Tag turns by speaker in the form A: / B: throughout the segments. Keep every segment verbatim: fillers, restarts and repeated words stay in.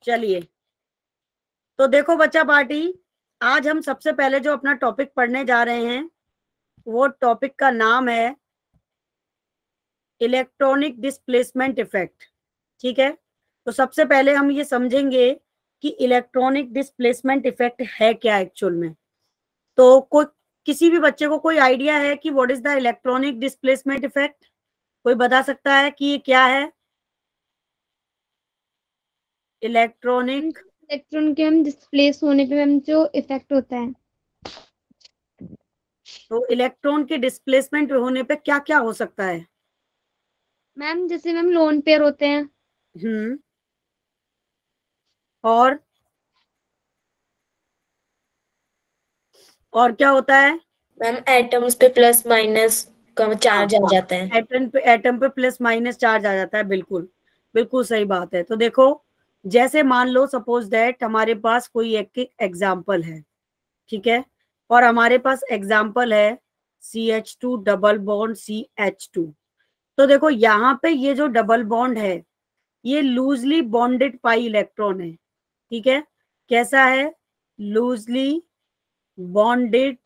A: चलिए, तो देखो बच्चा पार्टी, आज हम सबसे पहले जो अपना टॉपिक पढ़ने जा रहे हैं वो टॉपिक का नाम है इलेक्ट्रॉनिक डिस्प्लेसमेंट इफेक्ट। ठीक है, तो सबसे पहले हम ये समझेंगे कि इलेक्ट्रॉनिक डिस्प्लेसमेंट इफेक्ट है क्या एक्चुअल में। तो कोई किसी भी बच्चे को कोई आइडिया है कि what is the electronic displacement effect? कोई बता सकता है कि ये क्या है इलेक्ट्रॉनिक?
B: इलेक्ट्रॉन के हम डिस्प्लेस होने पे हम जो इफेक्ट होता है।
A: तो इलेक्ट्रॉन के डिस्प्लेसमेंट होने पे क्या क्या हो सकता है?
B: मैम जैसे मैम लोन पेयर होते हैं।
A: हम्म, और और क्या होता है?
C: मैम एटम्स पे प्लस माइनस का
A: हाँ
C: चार्ज आ
A: हाँ,
C: जाता है।
A: एटम पे एटम पे प्लस माइनस चार्ज आ जाता है। बिल्कुल बिल्कुल सही बात है। तो देखो, जैसे मान लो सपोज दैट हमारे पास कोई एक एग्जाम्पल है, ठीक है, और हमारे पास एग्जाम्पल है C H two double bond C H two. तो देखो यहाँ पे ये जो डबल बॉन्ड है ये लूजली बॉन्डेड पाई इलेक्ट्रॉन है। ठीक है, कैसा है? Loosely bonded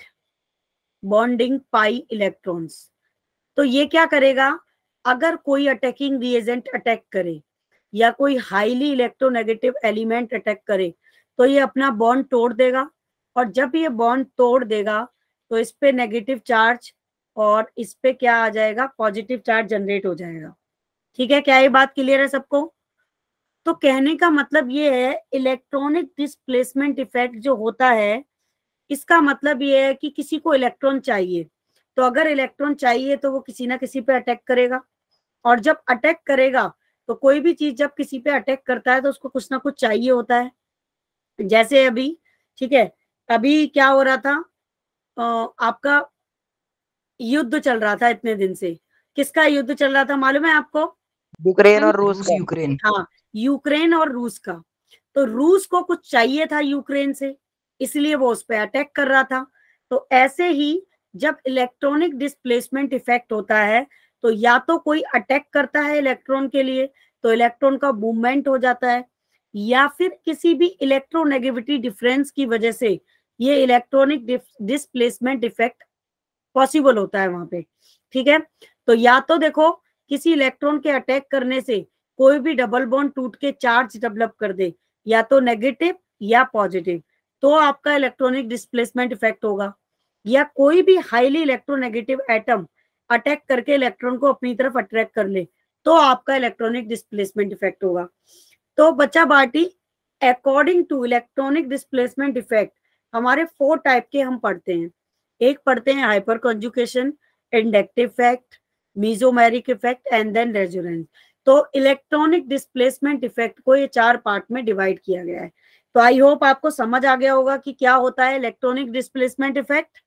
A: bonding pi electrons. तो ये क्या करेगा? अगर कोई अटैकिंग रिएजेंट अटैक करे या कोई हाईली इलेक्ट्रोनेगेटिव एलिमेंट अटैक करे तो ये अपना बॉन्ड तोड़ देगा, और जब ये बॉन्ड तोड़ देगा तो इस पे नेगेटिव चार्ज और इस पे क्या आ जाएगा? पॉजिटिव चार्ज जनरेट हो जाएगा। ठीक है, क्या ये बात क्लियर है सबको? तो कहने का मतलब ये है इलेक्ट्रॉनिक डिस्प्लेसमेंट इफेक्ट जो होता है इसका मतलब ये है कि किसी को इलेक्ट्रॉन चाहिए, तो अगर इलेक्ट्रॉन चाहिए तो वो किसी ना किसी पे अटैक करेगा, और जब अटैक करेगा तो कोई भी चीज जब किसी पे अटैक करता है तो उसको कुछ ना कुछ चाहिए होता है। जैसे अभी, ठीक है, अभी क्या हो रहा था? अ, आपका युद्ध चल रहा था इतने दिन से। किसका युद्ध चल रहा था मालूम है आपको?
D: यूक्रेन
B: मैम
D: और रूस
E: रूस
D: का।
E: यूक्रेन।
A: हाँ, यूक्रेन और रूस का। तो रूस को कुछ चाहिए था यूक्रेन से, इसलिए वो उस पर अटैक कर रहा था। तो ऐसे ही जब इलेक्ट्रॉनिक डिस्प्लेसमेंट इफेक्ट होता है तो या तो कोई अटैक करता है इलेक्ट्रॉन के लिए तो इलेक्ट्रॉन का मूवमेंट हो जाता है, या फिर किसी भी इलेक्ट्रोनेगेटिविटी डिफरेंस की वजह से ये इलेक्ट्रॉनिक डिस्प्लेसमेंट इफेक्ट पॉसिबल होता है वहां पे। ठीक है, तो या तो देखो किसी इलेक्ट्रॉन के अटैक करने से कोई भी डबल बॉन्ड टूट के चार्ज डेवलप कर दे, या तो नेगेटिव या पॉजिटिव, तो आपका इलेक्ट्रॉनिक डिस्प्लेसमेंट इफेक्ट होगा। या कोई भी हाईली इलेक्ट्रोनेगेटिव एटम अटैक करके इलेक्ट्रॉन को अपनी तरफ अट्रैक्ट कर ले तो आपका इलेक्ट्रॉनिक डिस्प्लेसमेंट इफेक्ट होगा। तो बच्चा बाटी, according to electronic displacement effect हमारे फोर टाइप के हम पढ़ते हैं। एक पढ़ते हैं hyper conjugation, inductive effect, mesomeric effect and then resonance. तो इलेक्ट्रॉनिक डिस्प्लेसमेंट इफेक्ट को ये चार पार्ट में डिवाइड किया गया है। तो आई होप आपको समझ आ गया होगा कि क्या होता है इलेक्ट्रॉनिक डिस्प्लेसमेंट इफेक्ट।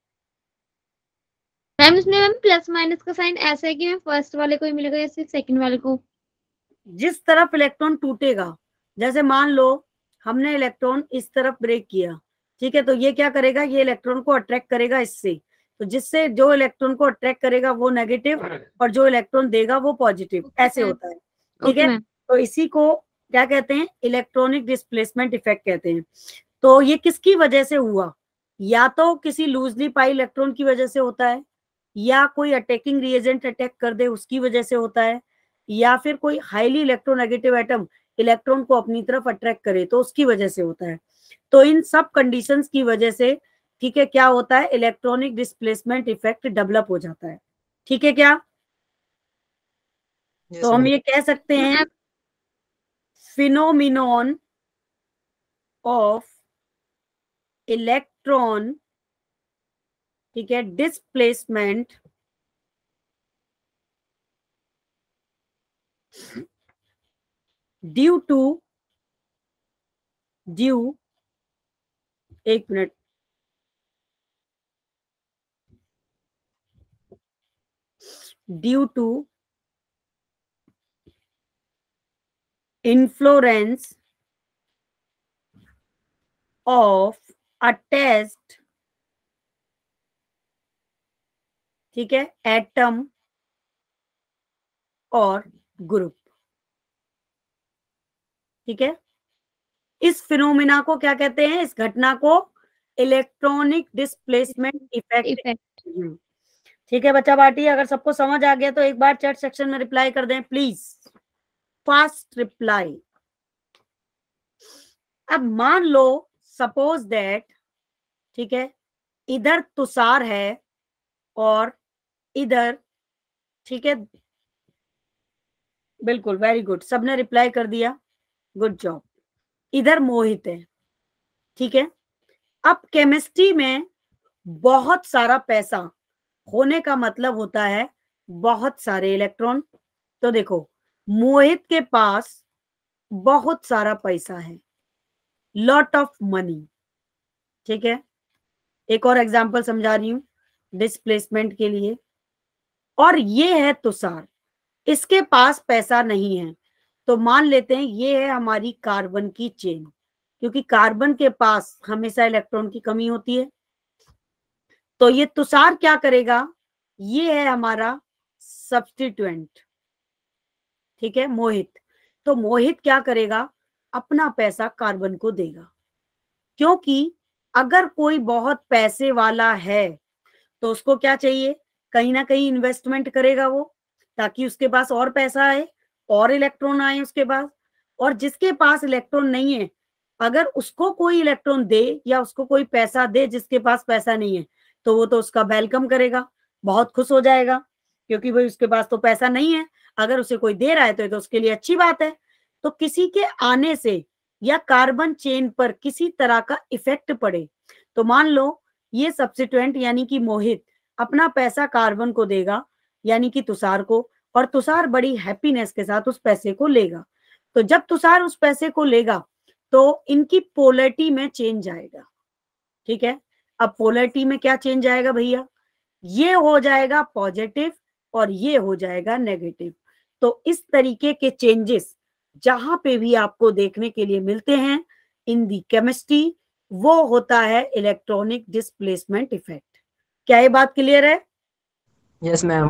B: मैम इसमें मैम प्लस माइनस का साइन ऐसा है कि मैम फर्स्ट वाले को ही मिलेगा या सिर्फ सेकंड वाले को?
A: जिस तरफ इलेक्ट्रॉन टूटेगा, जैसे मान लो हमने इलेक्ट्रॉन इस तरफ ब्रेक किया, ठीक है, तो ये क्या करेगा? ये इलेक्ट्रॉन को अट्रैक्ट करेगा इससे, तो जिससे जो इलेक्ट्रॉन को अट्रैक्ट करेगा वो नेगेटिव और जो इलेक्ट्रॉन देगा वो पॉजिटिव,
B: ओके
A: ऐसे
B: मैम।
A: होता है। ठीक
B: ओके
A: है,
B: मैम।
A: तो इसी को क्या कहते हैं? इलेक्ट्रॉनिक डिस्प्लेसमेंट इफेक्ट कहते हैं। तो ये किसकी वजह से हुआ? या तो किसी लूजली पाई इलेक्ट्रॉन की वजह से होता है, या कोई अटैकिंग रिएजेंट अटैक कर दे उसकी वजह से होता है, या फिर कोई हाईली इलेक्ट्रोनेगेटिव एटम इलेक्ट्रॉन को अपनी तरफ अट्रैक्ट करे तो उसकी वजह से होता है। तो इन सब कंडीशंस की वजह से, ठीक है, क्या होता है? इलेक्ट्रॉनिक डिस्प्लेसमेंट इफेक्ट डेवलप हो जाता है। ठीक है क्या?
D: यस
A: तो हम
D: मैम।
A: ये कह सकते हैं
B: मैम
A: फिनोमिनॉन ऑफ इलेक्ट्रॉन, ठीक है, डिस्प्लेसमेंट ड्यू टू ड्यू एक minute due to influence of a test, ठीक है, एटम और ग्रुप। ठीक है, इस फिनोमिना को क्या कहते हैं? इस घटना को इलेक्ट्रॉनिक डिस्प्लेसमेंट इफेक्ट। ठीक है बच्चा बाटी, अगर सबको समझ आ गया तो एक बार चैट सेक्शन में रिप्लाई कर दें प्लीज, फास्ट रिप्लाई। अब मान लो सपोज दैट, ठीक है, इधर तुषार है और इधर, ठीक है, बिल्कुल वेरी गुड, सबने रिप्लाई कर दिया, गुड जॉब। इधर मोहित है, ठीक है। अब केमिस्ट्री में बहुत सारा पैसा होने का मतलब होता है बहुत सारे इलेक्ट्रॉन। तो देखो मोहित के पास बहुत सारा पैसा है, लॉट ऑफ मनी, ठीक है। एक और एग्जांपल समझा रही हूं डिस्प्लेसमेंट के लिए। और ये है तुषार, इसके पास पैसा नहीं है, तो मान लेते हैं ये है हमारी कार्बन की चेन, क्योंकि कार्बन के पास हमेशा इलेक्ट्रॉन की कमी होती है। तो ये तुषार क्या करेगा? ये है हमारा सब्स्टिट्यूएंट, ठीक है, मोहित। तो मोहित क्या करेगा? अपना पैसा कार्बन को देगा, क्योंकि अगर कोई बहुत पैसे वाला है तो उसको क्या चाहिए? कहीं ना कहीं इन्वेस्टमेंट करेगा वो, ताकि उसके पास और पैसा आए और इलेक्ट्रॉन आए उसके पास। और जिसके पास इलेक्ट्रॉन नहीं है, अगर उसको कोई इलेक्ट्रॉन दे या उसको कोई पैसा दे जिसके पास पैसा नहीं है, तो वो तो उसका वेलकम करेगा, बहुत खुश हो जाएगा, क्योंकि भाई उसके पास तो पैसा नहीं है, अगर उसे कोई दे रहा है तो ये तो उसके लिए अच्छी बात है। तो किसी के आने से या कार्बन चेन पर किसी तरह का इफेक्ट पड़े, तो मान लो ये सब्स्टिट्यूएंट यानी कि मोहित अपना पैसा कार्बन को देगा, यानी कि तुषार को, और तुषार बड़ी हैप्पीनेस के साथ उस पैसे को लेगा। तो जब तुषार उस पैसे को लेगा तो इनकी पोलैरिटी में चेंज आएगा, ठीक है। अब पोलैरिटी में क्या चेंज आएगा भैया? ये हो जाएगा पॉजिटिव और ये हो जाएगा नेगेटिव। तो इस तरीके के चेंजेस जहां पे भी आपको देखने के लिए मिलते हैं इन दी केमिस्ट्री, वो होता है इलेक्ट्रॉनिक डिस्प्लेसमेंट इफेक्ट। क्या ये बात क्लियर है?
D: Yes ma'am.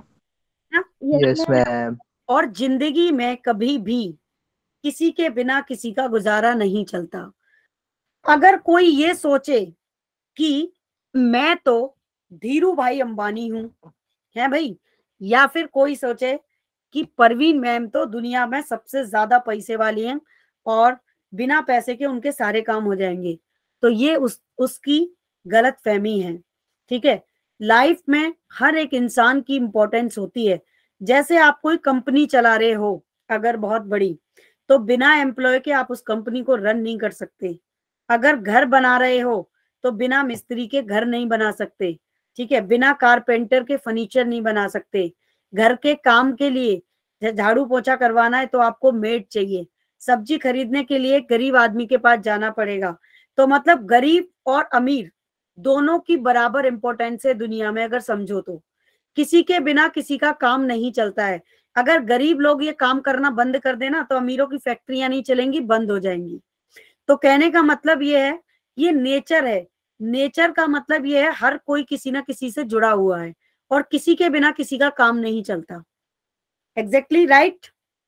D: Yes ma'am.
A: और जिंदगी में कभी भी किसी के बिना किसी का गुजारा नहीं चलता। अगर कोई ये सोचे कि मैं तो धीरू भाई अंबानी हूं, है भाई, या फिर कोई सोचे कि परवीन मैम तो दुनिया में सबसे ज्यादा पैसे वाली हैं और बिना पैसे के उनके सारे काम हो जाएंगे, तो ये उस उसकी गलत फहमी है, ठीक है। लाइफ में हर एक इंसान की इंपॉर्टेंस होती है। जैसे आप कोई कंपनी चला रहे हो अगर बहुत बड़ी, तो बिना एम्प्लॉय के आप उस कंपनी को रन नहीं कर सकते। अगर घर बना रहे हो तो बिना मिस्त्री के घर नहीं बना सकते, ठीक है। बिना कारपेंटर के फर्नीचर नहीं बना सकते। घर के काम के लिए झाड़ू पोछा करवाना है तो आपको मेड चाहिए। सब्जी खरीदने के लिए गरीब आदमी के पास जाना पड़ेगा। तो मतलब गरीब और अमीर दोनों की बराबर इंपॉर्टेंस है दुनिया में, अगर समझो तो। किसी के बिना किसी का काम नहीं चलता है। अगर गरीब लोग ये काम करना बंद कर देना तो अमीरों की फैक्ट्रियां नहीं चलेंगी, बंद हो जाएंगी। तो कहने का मतलब ये है, ये नेचर है। नेचर का मतलब ये है हर कोई किसी ना किसी से जुड़ा हुआ है और किसी के बिना किसी का काम नहीं चलता। Exactly right?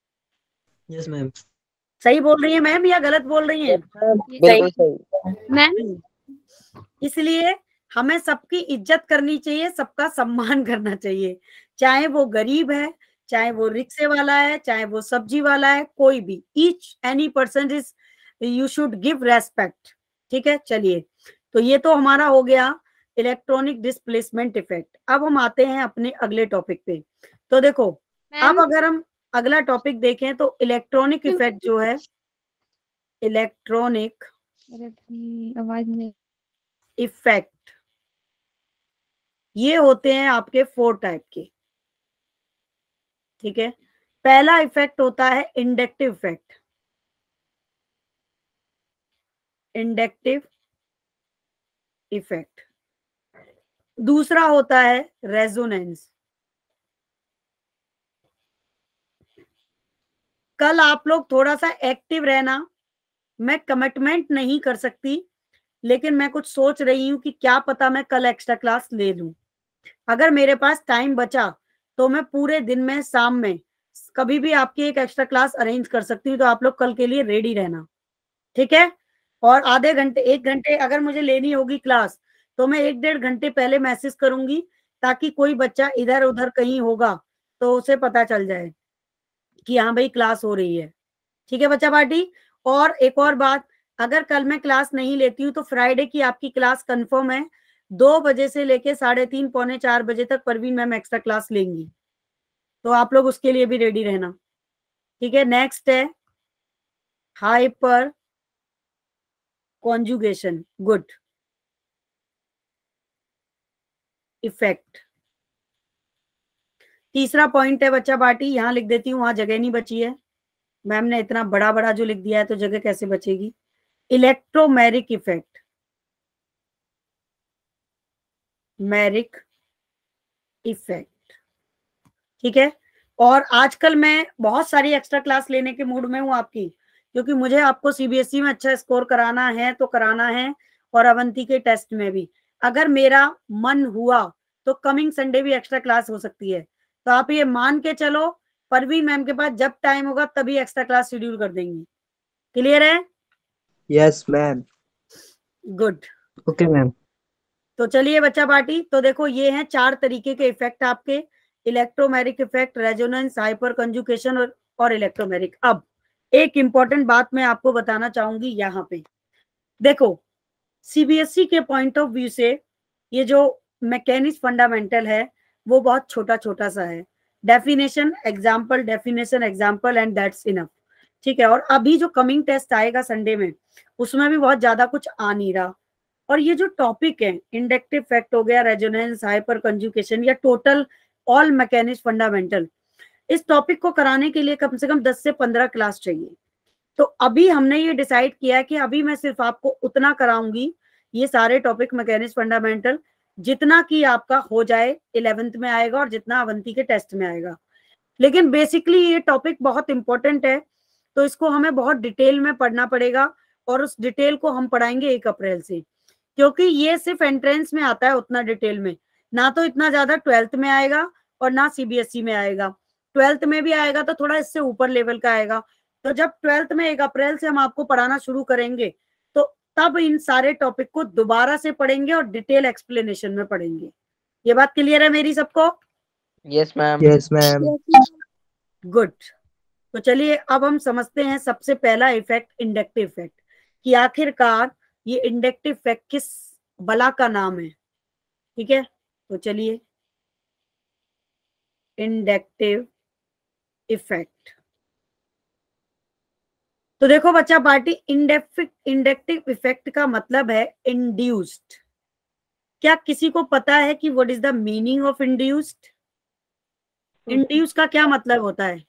D: Yes ma'am.
A: सही बोल रही है मैम या गलत बोल रही है?
D: बिल्कुल सही
B: मैम।
A: इसलिए हमें सबकी इज्जत करनी चाहिए, सबका सम्मान करना चाहिए, चाहे वो गरीब है, चाहे वो रिक्शे वाला है, चाहे वो सब्जी वाला है, कोई भी, each any person is, you should give respect, ठीक है। चलिए, तो ये तो हमारा हो गया इलेक्ट्रॉनिक डिस्प्लेसमेंट इफेक्ट। अब हम आते हैं अपने अगले टॉपिक पे। तो देखो अब अगर हम अगला टॉपिक देखें तो इलेक्ट्रॉनिक इफेक्ट जो है, इलेक्ट्रॉनिक
B: आवाज में
A: इफेक्ट, ये होते हैं आपके फोर टाइप के, ठीक है। पहला इफेक्ट होता है इंडक्टिव इफेक्ट, इंडक्टिव इफेक्ट। दूसरा होता है रेजोनेंस। कल आप लोग थोड़ा सा एक्टिव रहना, मैं कमिटमेंट नहीं कर सकती, लेकिन मैं कुछ सोच रही हूं कि क्या पता मैं कल एक्स्ट्रा क्लास ले लूं। अगर मेरे पास टाइम बचा तो मैं पूरे दिन में शाम में कभी भी आपकी एक एक्स्ट्रा क्लास अरेंज कर सकती हूँ, तो आप लोग कल के लिए रेडी रहना, ठीक है। और आधे घंटे एक घंटे अगर मुझे लेनी होगी क्लास तो मैं एक डेढ़ घंटे पहले मैसेज करूंगी, ताकि कोई बच्चा इधर उधर कहीं होगा तो उसे पता चल जाए कि हाँ भाई क्लास हो रही है। ठीक है बच्चा पार्टी। और एक और बात, अगर कल मैं क्लास नहीं लेती हूँ तो फ्राइडे की आपकी क्लास कंफर्म है, दो बजे से लेके साढ़े तीन पौने चार बजे तक परवीन मैम एक्स्ट्रा क्लास लेंगी, तो आप लोग उसके लिए भी रेडी रहना। ठीक है, नेक्स्ट है हाइपर कॉन्जुगेशन गुड इफेक्ट। तीसरा पॉइंट है बच्चा पार्टी, यहां लिख देती हूँ, वहां जगह नहीं बची है, मैम ने इतना बड़ा बड़ा जो लिख दिया है तो जगह कैसे बचेगी। इलेक्ट्रोमेरिक इफेक्ट, मैरिक इफेक्ट। ठीक है, और आजकल मैं बहुत सारी एक्स्ट्रा क्लास लेने के मूड में हूँ आपकी, क्योंकि मुझे आपको सीबीएसई में अच्छा स्कोर कराना है तो कराना है, और अवंती के टेस्ट में भी। अगर मेरा मन हुआ तो कमिंग संडे भी एक्स्ट्रा क्लास हो सकती है, तो आप ये मान के चलो परवीन मैम के पास जब टाइम होगा तभी एक्स्ट्रा क्लास शेड्यूल कर देंगी। क्लियर है?
D: Yes ma'am.
A: Good,
D: okay ma'am.
A: तो चलिए बच्चा पार्टी, तो देखो ये हैं चार तरीके के इफेक्ट आपके, electromeric effect, resonance, hyper conjugation और, और इलेक्ट्रोमेरिक। अब एक इंपॉर्टेंट बात मैं आपको बताना चाहूंगी यहाँ पे, देखो सीबीएसई के पॉइंट ऑफ व्यू से ये जो मैकेनिक्स फंडामेंटल है वो बहुत छोटा छोटा सा है, definition example definition example and that's enough. ठीक है, और अभी जो कमिंग टेस्ट आएगा संडे में उसमें भी बहुत ज्यादा कुछ आ नहीं रहा, और ये जो टॉपिक है इंडक्टिव इफेक्ट हो गया, रेजोनेंस, हाइपर कंजुगेशन, या टोटल ऑल मैकेनिक्स फंडामेंटल, इस टॉपिक को कराने के लिए कम से कम दस से पंद्रह क्लास चाहिए। तो अभी हमने ये डिसाइड किया है कि अभी मैं सिर्फ आपको उतना कराऊंगी, ये सारे टॉपिक मैकेनिक्स फंडामेंटल, जितना कि आपका हो जाए इलेवेंथ में आएगा और जितना अवंती के टेस्ट में आएगा। लेकिन बेसिकली ये टॉपिक बहुत इंपॉर्टेंट है, तो इसको हमें बहुत डिटेल में पढ़ना पड़ेगा, और उस डिटेल को हम पढ़ाएंगे एक अप्रैल से, क्योंकि ये सिर्फ एंट्रेंस में आता है उतना डिटेल में, ना तो इतना ज्यादा ट्वेल्थ में आएगा और ना सीबीएसई में आएगा। ट्वेल्थ में भी आएगा तो थोड़ा इससे ऊपर लेवल का आएगा, तो जब ट्वेल्थ में एक अप्रैल से हम आपको पढ़ाना शुरू करेंगे तो तब इन सारे टॉपिक को दोबारा से पढ़ेंगे और डिटेल एक्सप्लेनेशन में पढ़ेंगे। ये बात क्लियर है मेरी सबको?
D: Yes ma'am. Yes ma'am.
A: Good, तो चलिए अब हम समझते हैं सबसे पहला इफेक्ट इंडक्टिव इफेक्ट, कि आखिरकार ये इंडक्टिव इफेक्ट किस बला का नाम है। ठीक है, तो चलिए इंडक्टिव इफेक्ट, तो देखो बच्चा पार्टी, इंडक्टिव इफेक्ट का मतलब है इंड्यूस्ड। क्या किसी को पता है कि what is the meaning of induced? Induce का क्या मतलब होता है?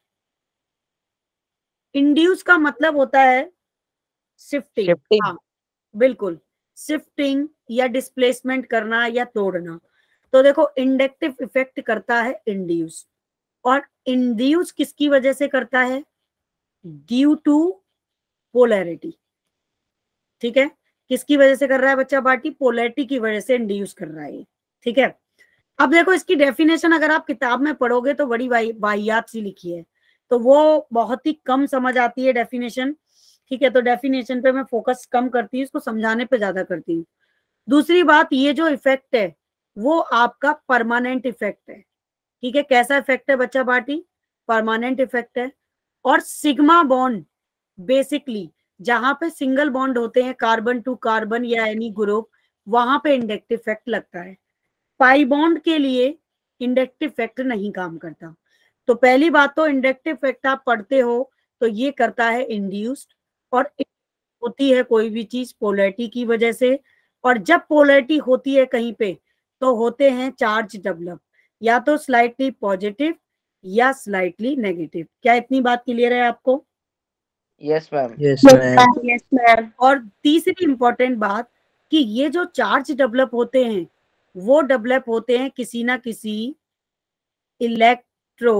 A: इंड्यूस का मतलब होता है शिफ्टिंग।
D: शिफ्टिंग।
A: हाँ बिल्कुल, शिफ्टिंग या डिस्प्लेसमेंट करना या तोड़ना। तो देखो इंडक्टिव इफेक्ट करता है इंड्यूस, और इंड्यूस किसकी वजह से करता है? Due to polarity. ठीक है, किसकी वजह से कर रहा है बच्चा पार्टी? पोलैरिटी की वजह से इंड्यूस कर रहा है। ठीक है, अब देखो इसकी डेफिनेशन अगर आप किताब में पढ़ोगे तो बड़ी वाहियात सी लिखी है, तो वो बहुत ही कम समझ आती है डेफिनेशन। ठीक है, तो डेफिनेशन पे मैं फोकस कम करती हूँ, इसको समझाने पे ज्यादा करती हूँ। दूसरी बात, ये जो इफेक्ट है वो आपका परमानेंट इफेक्ट है। ठीक है, कैसा इफेक्ट है बच्चा पार्टी? परमानेंट इफेक्ट है। और सिग्मा बॉन्ड, बेसिकली जहां पे सिंगल बॉन्ड होते हैं कार्बन टू कार्बन या एनी ग्रुप, वहां पे इंडक्टिव इफेक्ट लगता है। पाई बॉन्ड के लिए इंडक्टिव इफेक्ट नहीं काम करता। तो पहली बात तो इंडक्टिव इफेक्ट आप पढ़ते हो तो ये करता है इंड्यूस्ड, और होती है कोई भी चीज पोलैरिटी की वजह से, और जब पोलैरिटी होती है कहीं पे तो होते हैं चार्ज डेवलप, या तो स्लाइटली पॉजिटिव या स्लाइटली नेगेटिव। क्या इतनी बात क्लियर है आपको?
D: Yes ma'am. Yes ma'am.
C: Yes ma'am.
A: और तीसरी इंपॉर्टेंट बात कि ये जो चार्ज डेवलप होते हैं वो डेवलप होते हैं किसी ना किसी इलेक्ट्रो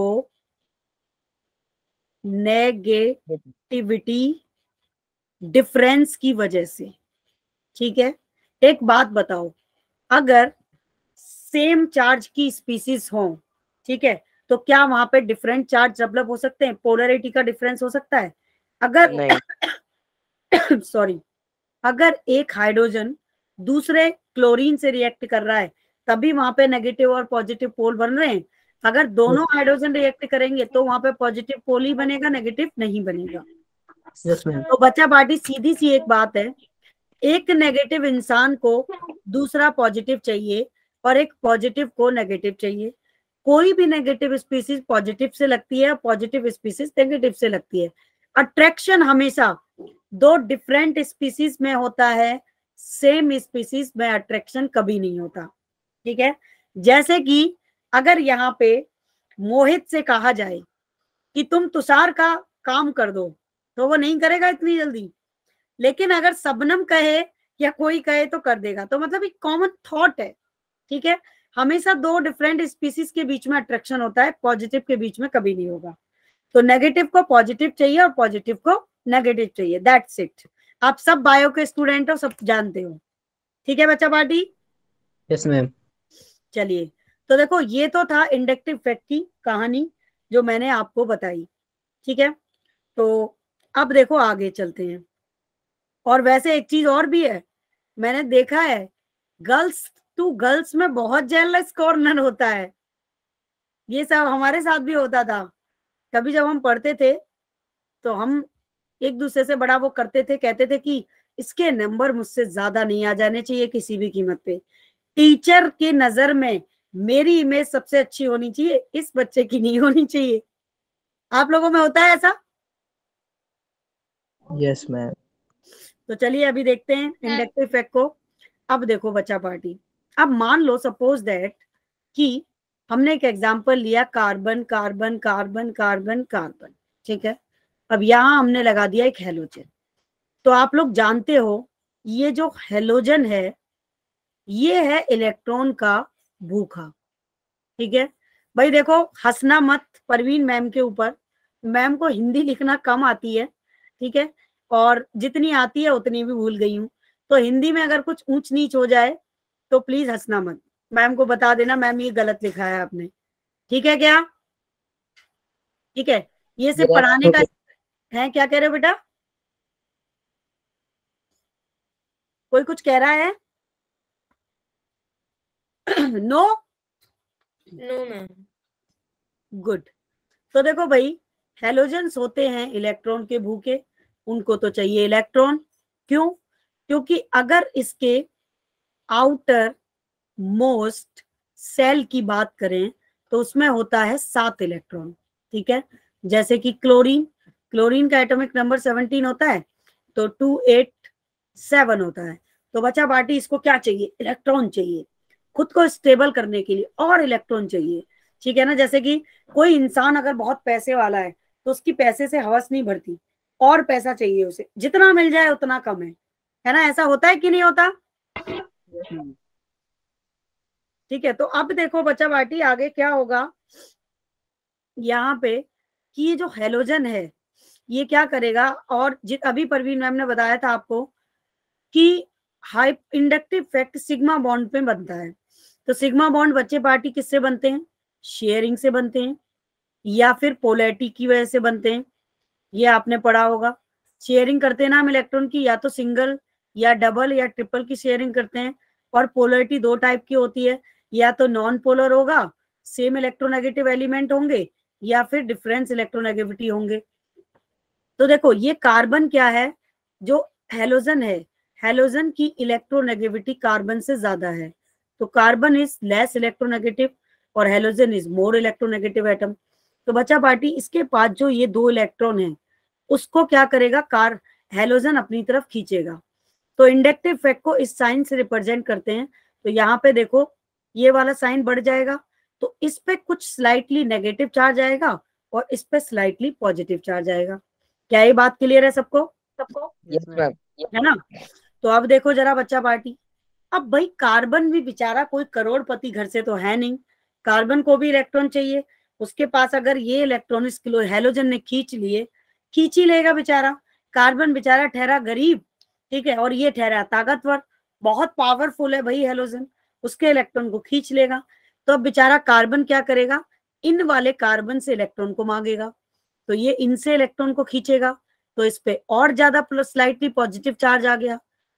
A: नेगेटिविटी डिफरेंस की वजह से। ठीक है, एक बात बताओ, अगर सेम चार्ज की स्पीसीज हो, ठीक है, तो क्या वहां पे डिफरेंट चार्ज डेवलप हो सकते हैं? पोलैरिटी का डिफरेंस हो सकता है? अगर
D: नहीं।
A: सॉरी अगर एक हाइड्रोजन दूसरे क्लोरीन से रिएक्ट कर रहा है तभी वहां पे नेगेटिव और पॉजिटिव पोल बन रहे हैं। अगर दोनों हाइड्रोजन रिएक्ट करेंगे तो वहां पे पॉजिटिव पोल ही बनेगा, नेगेटिव नहीं बनेगा।
D: Yes ma'am.
A: तो बच्चा पार्टी सीधी सी एक बात है, एक नेगेटिव इंसान को दूसरा पॉजिटिव चाहिए और एक पॉजिटिव को नेगेटिव चाहिए। कोई भी नेगेटिव स्पीसीज पॉजिटिव से लगती है, पॉजिटिव स्पीसीज नेगेटिव से लगती है। अट्रैक्शन हमेशा दो डिफरेंट स्पीसीज में होता है, सेम स्पीसीज में अट्रैक्शन कभी नहीं होता। ठीक है, जैसे कि अगर यहाँ पे मोहित से कहा जाए कि तुम तुषार का काम कर दो तो वो नहीं करेगा इतनी जल्दी, लेकिन अगर सबनम कहे या कोई कहे तो कर देगा। तो मतलब एक कॉमन थॉट है। ठीक है, हमेशा दो डिफरेंट स्पीसीज के बीच में अट्रैक्शन होता है, पॉजिटिव के बीच में कभी नहीं होगा। तो नेगेटिव को पॉजिटिव चाहिए और पॉजिटिव को नेगेटिव चाहिए, दैट्स इट। आप सब बायो के स्टूडेंट हो, सब जानते हो। ठीक है बच्चा पार्टी?
D: Yes ma'am.
A: चलिए, तो देखो ये तो था इंडक्टिव इफेक्ट की कहानी जो मैंने आपको बताई। ठीक है, तो अब देखो आगे चलते हैं। और वैसे एक चीज और भी है, मैंने देखा है गर्ल्स टू गर्ल्स में बहुत जेलस कॉर्नर होता है। ये सब हमारे साथ भी होता था। कभी जब हम पढ़ते थे तो हम एक दूसरे से बड़ा वो करते थे, कहते थे कि इसके नंबर मुझसे ज्यादा नहीं आ जाने चाहिए किसी भी कीमत पे। टीचर की नजर में मेरी इमेज सबसे अच्छी होनी चाहिए, इस बच्चे की नहीं होनी चाहिए। आप लोगों में होता है ऐसा?
D: Yes ma'am.
A: तो चलिए अभी देखते हैं इंडक्टिव इफेक्ट को। अब देखो बच्चा पार्टी, अब मान लो सपोज दैट कि हमने एक एग्जांपल लिया carbon carbon carbon carbon carbon. ठीक है, अब यहां हमने लगा दिया एक हेलोजन। तो आप लोग जानते हो ये जो हेलोजन है ये है इलेक्ट्रॉन का भूखा। ठीक है भाई, देखो हंसना मत परवीन मैम के ऊपर, मैम को हिंदी लिखना कम आती है। ठीक है, और जितनी आती है उतनी भी भूल गई हूँ। तो हिंदी में अगर कुछ ऊंच नीच हो जाए तो प्लीज हंसना मत, मैम को बता देना मैम ये गलत लिखा है आपने। ठीक है क्या? ठीक है, ये सिर्फ
D: Yes,
A: पढ़ाने का
D: okay.
A: है। क्या कह रहे हो बेटा? कोई कुछ कह रहा है? No
C: no ma'am.
A: गुड। तो देखो भाई, हेलोजेंस होते हैं इलेक्ट्रॉन के भूखे, उनको तो चाहिए इलेक्ट्रॉन। क्यों? क्योंकि अगर इसके आउटर मोस्ट सेल की बात करें तो उसमें होता है सात इलेक्ट्रॉन। ठीक है, जैसे कि क्लोरीन, क्लोरीन का एटॉमिक नंबर सेवनटीन होता है तो टू एट सेवन होता है। तो बच्चा पार्टी इसको क्या चाहिए? इलेक्ट्रॉन चाहिए खुद को स्टेबल करने के लिए, और इलेक्ट्रॉन चाहिए। ठीक है ना, जैसे कि कोई इंसान अगर बहुत पैसे वाला है तो उसकी पैसे से हवस नहीं भरती, और पैसा चाहिए उसे, जितना मिल जाए उतना कम है, है ना? ऐसा होता है कि नहीं होता? ठीक है, तो अब देखो बच्चा पार्टी आगे क्या होगा यहाँ पे कि ये जो हेलोजन है ये क्या करेगा, और जित अभी परवीन मैम ने बताया था आपको कि high inductive effect sigma bond पे बनता है। तो सिग्मा बॉन्ड बच्चे पार्टी किससे बनते हैं? शेयरिंग से बनते हैं या फिर पोलैरिटी की वजह से बनते हैं। ये आपने पढ़ा होगा। शेयरिंग करते हैं ना हम इलेक्ट्रॉन की, या तो सिंगल या डबल या ट्रिपल की शेयरिंग करते हैं। और पोलैरिटी दो टाइप की होती है, या तो नॉन पोलर होगा, सेम इलेक्ट्रोनेगेटिव एलिमेंट होंगे, या फिर डिफरेंस इलेक्ट्रोनेगेटिविटी होंगे। तो देखो ये कार्बन क्या है, जो हेलोजन है, हेलोजन की इलेक्ट्रोनेगेटिविटी कार्बन से ज्यादा है। तो कार्बन इज लेस इलेक्ट्रोनेगेटिव और halogen is more electronegative atom. तो बच्चा पार्टी इसके पास जो ये दो इलेक्ट्रॉन है उसको क्या करेगा? कार हेलोजन अपनी तरफ खींचेगा। तो इंडक्टिव इफेक्ट को इस साइन से रिप्रेजेंट करते हैं। तो यहाँ पे देखो ये वाला साइन बढ़ जाएगा तो इस पे कुछ स्लाइटली नेगेटिव चार्ज आएगा और इस पे स्लाइटली पॉजिटिव चार्ज आएगा। क्या ये बात क्लियर है सबको? सबको
D: यस मैम।
A: है ना? तो अब देखो जरा बच्चा पार्टी, अब भाई कार्बन भी बेचारा कोई करोड़पति घर से तो है नहीं, कार्बन को भी इलेक्ट्रॉन चाहिए। उसके पास अगर ये इलेक्ट्रॉन इस किलो हेलोजन ने खींच लिए, खींच ही लेगा बेचारा। कार्बन बेचारा ठहरा गरीब, ठीक है, और ये ठहरा ताकतवर, बहुत पावरफुल है भाई हेलोजन, उसके इलेक्ट्रॉन को खींच लेगा। तो अब बेचारा कार्बन क्या करेगा? इन वाले कार्बन से इलेक्ट्रॉन को मांगेगा। तो ये इनसे इलेक्ट्रॉन को खींचेगा तो इस पे और ज्यादा प्लस स्लाइटली पॉजिटिव चार्ज आ गया।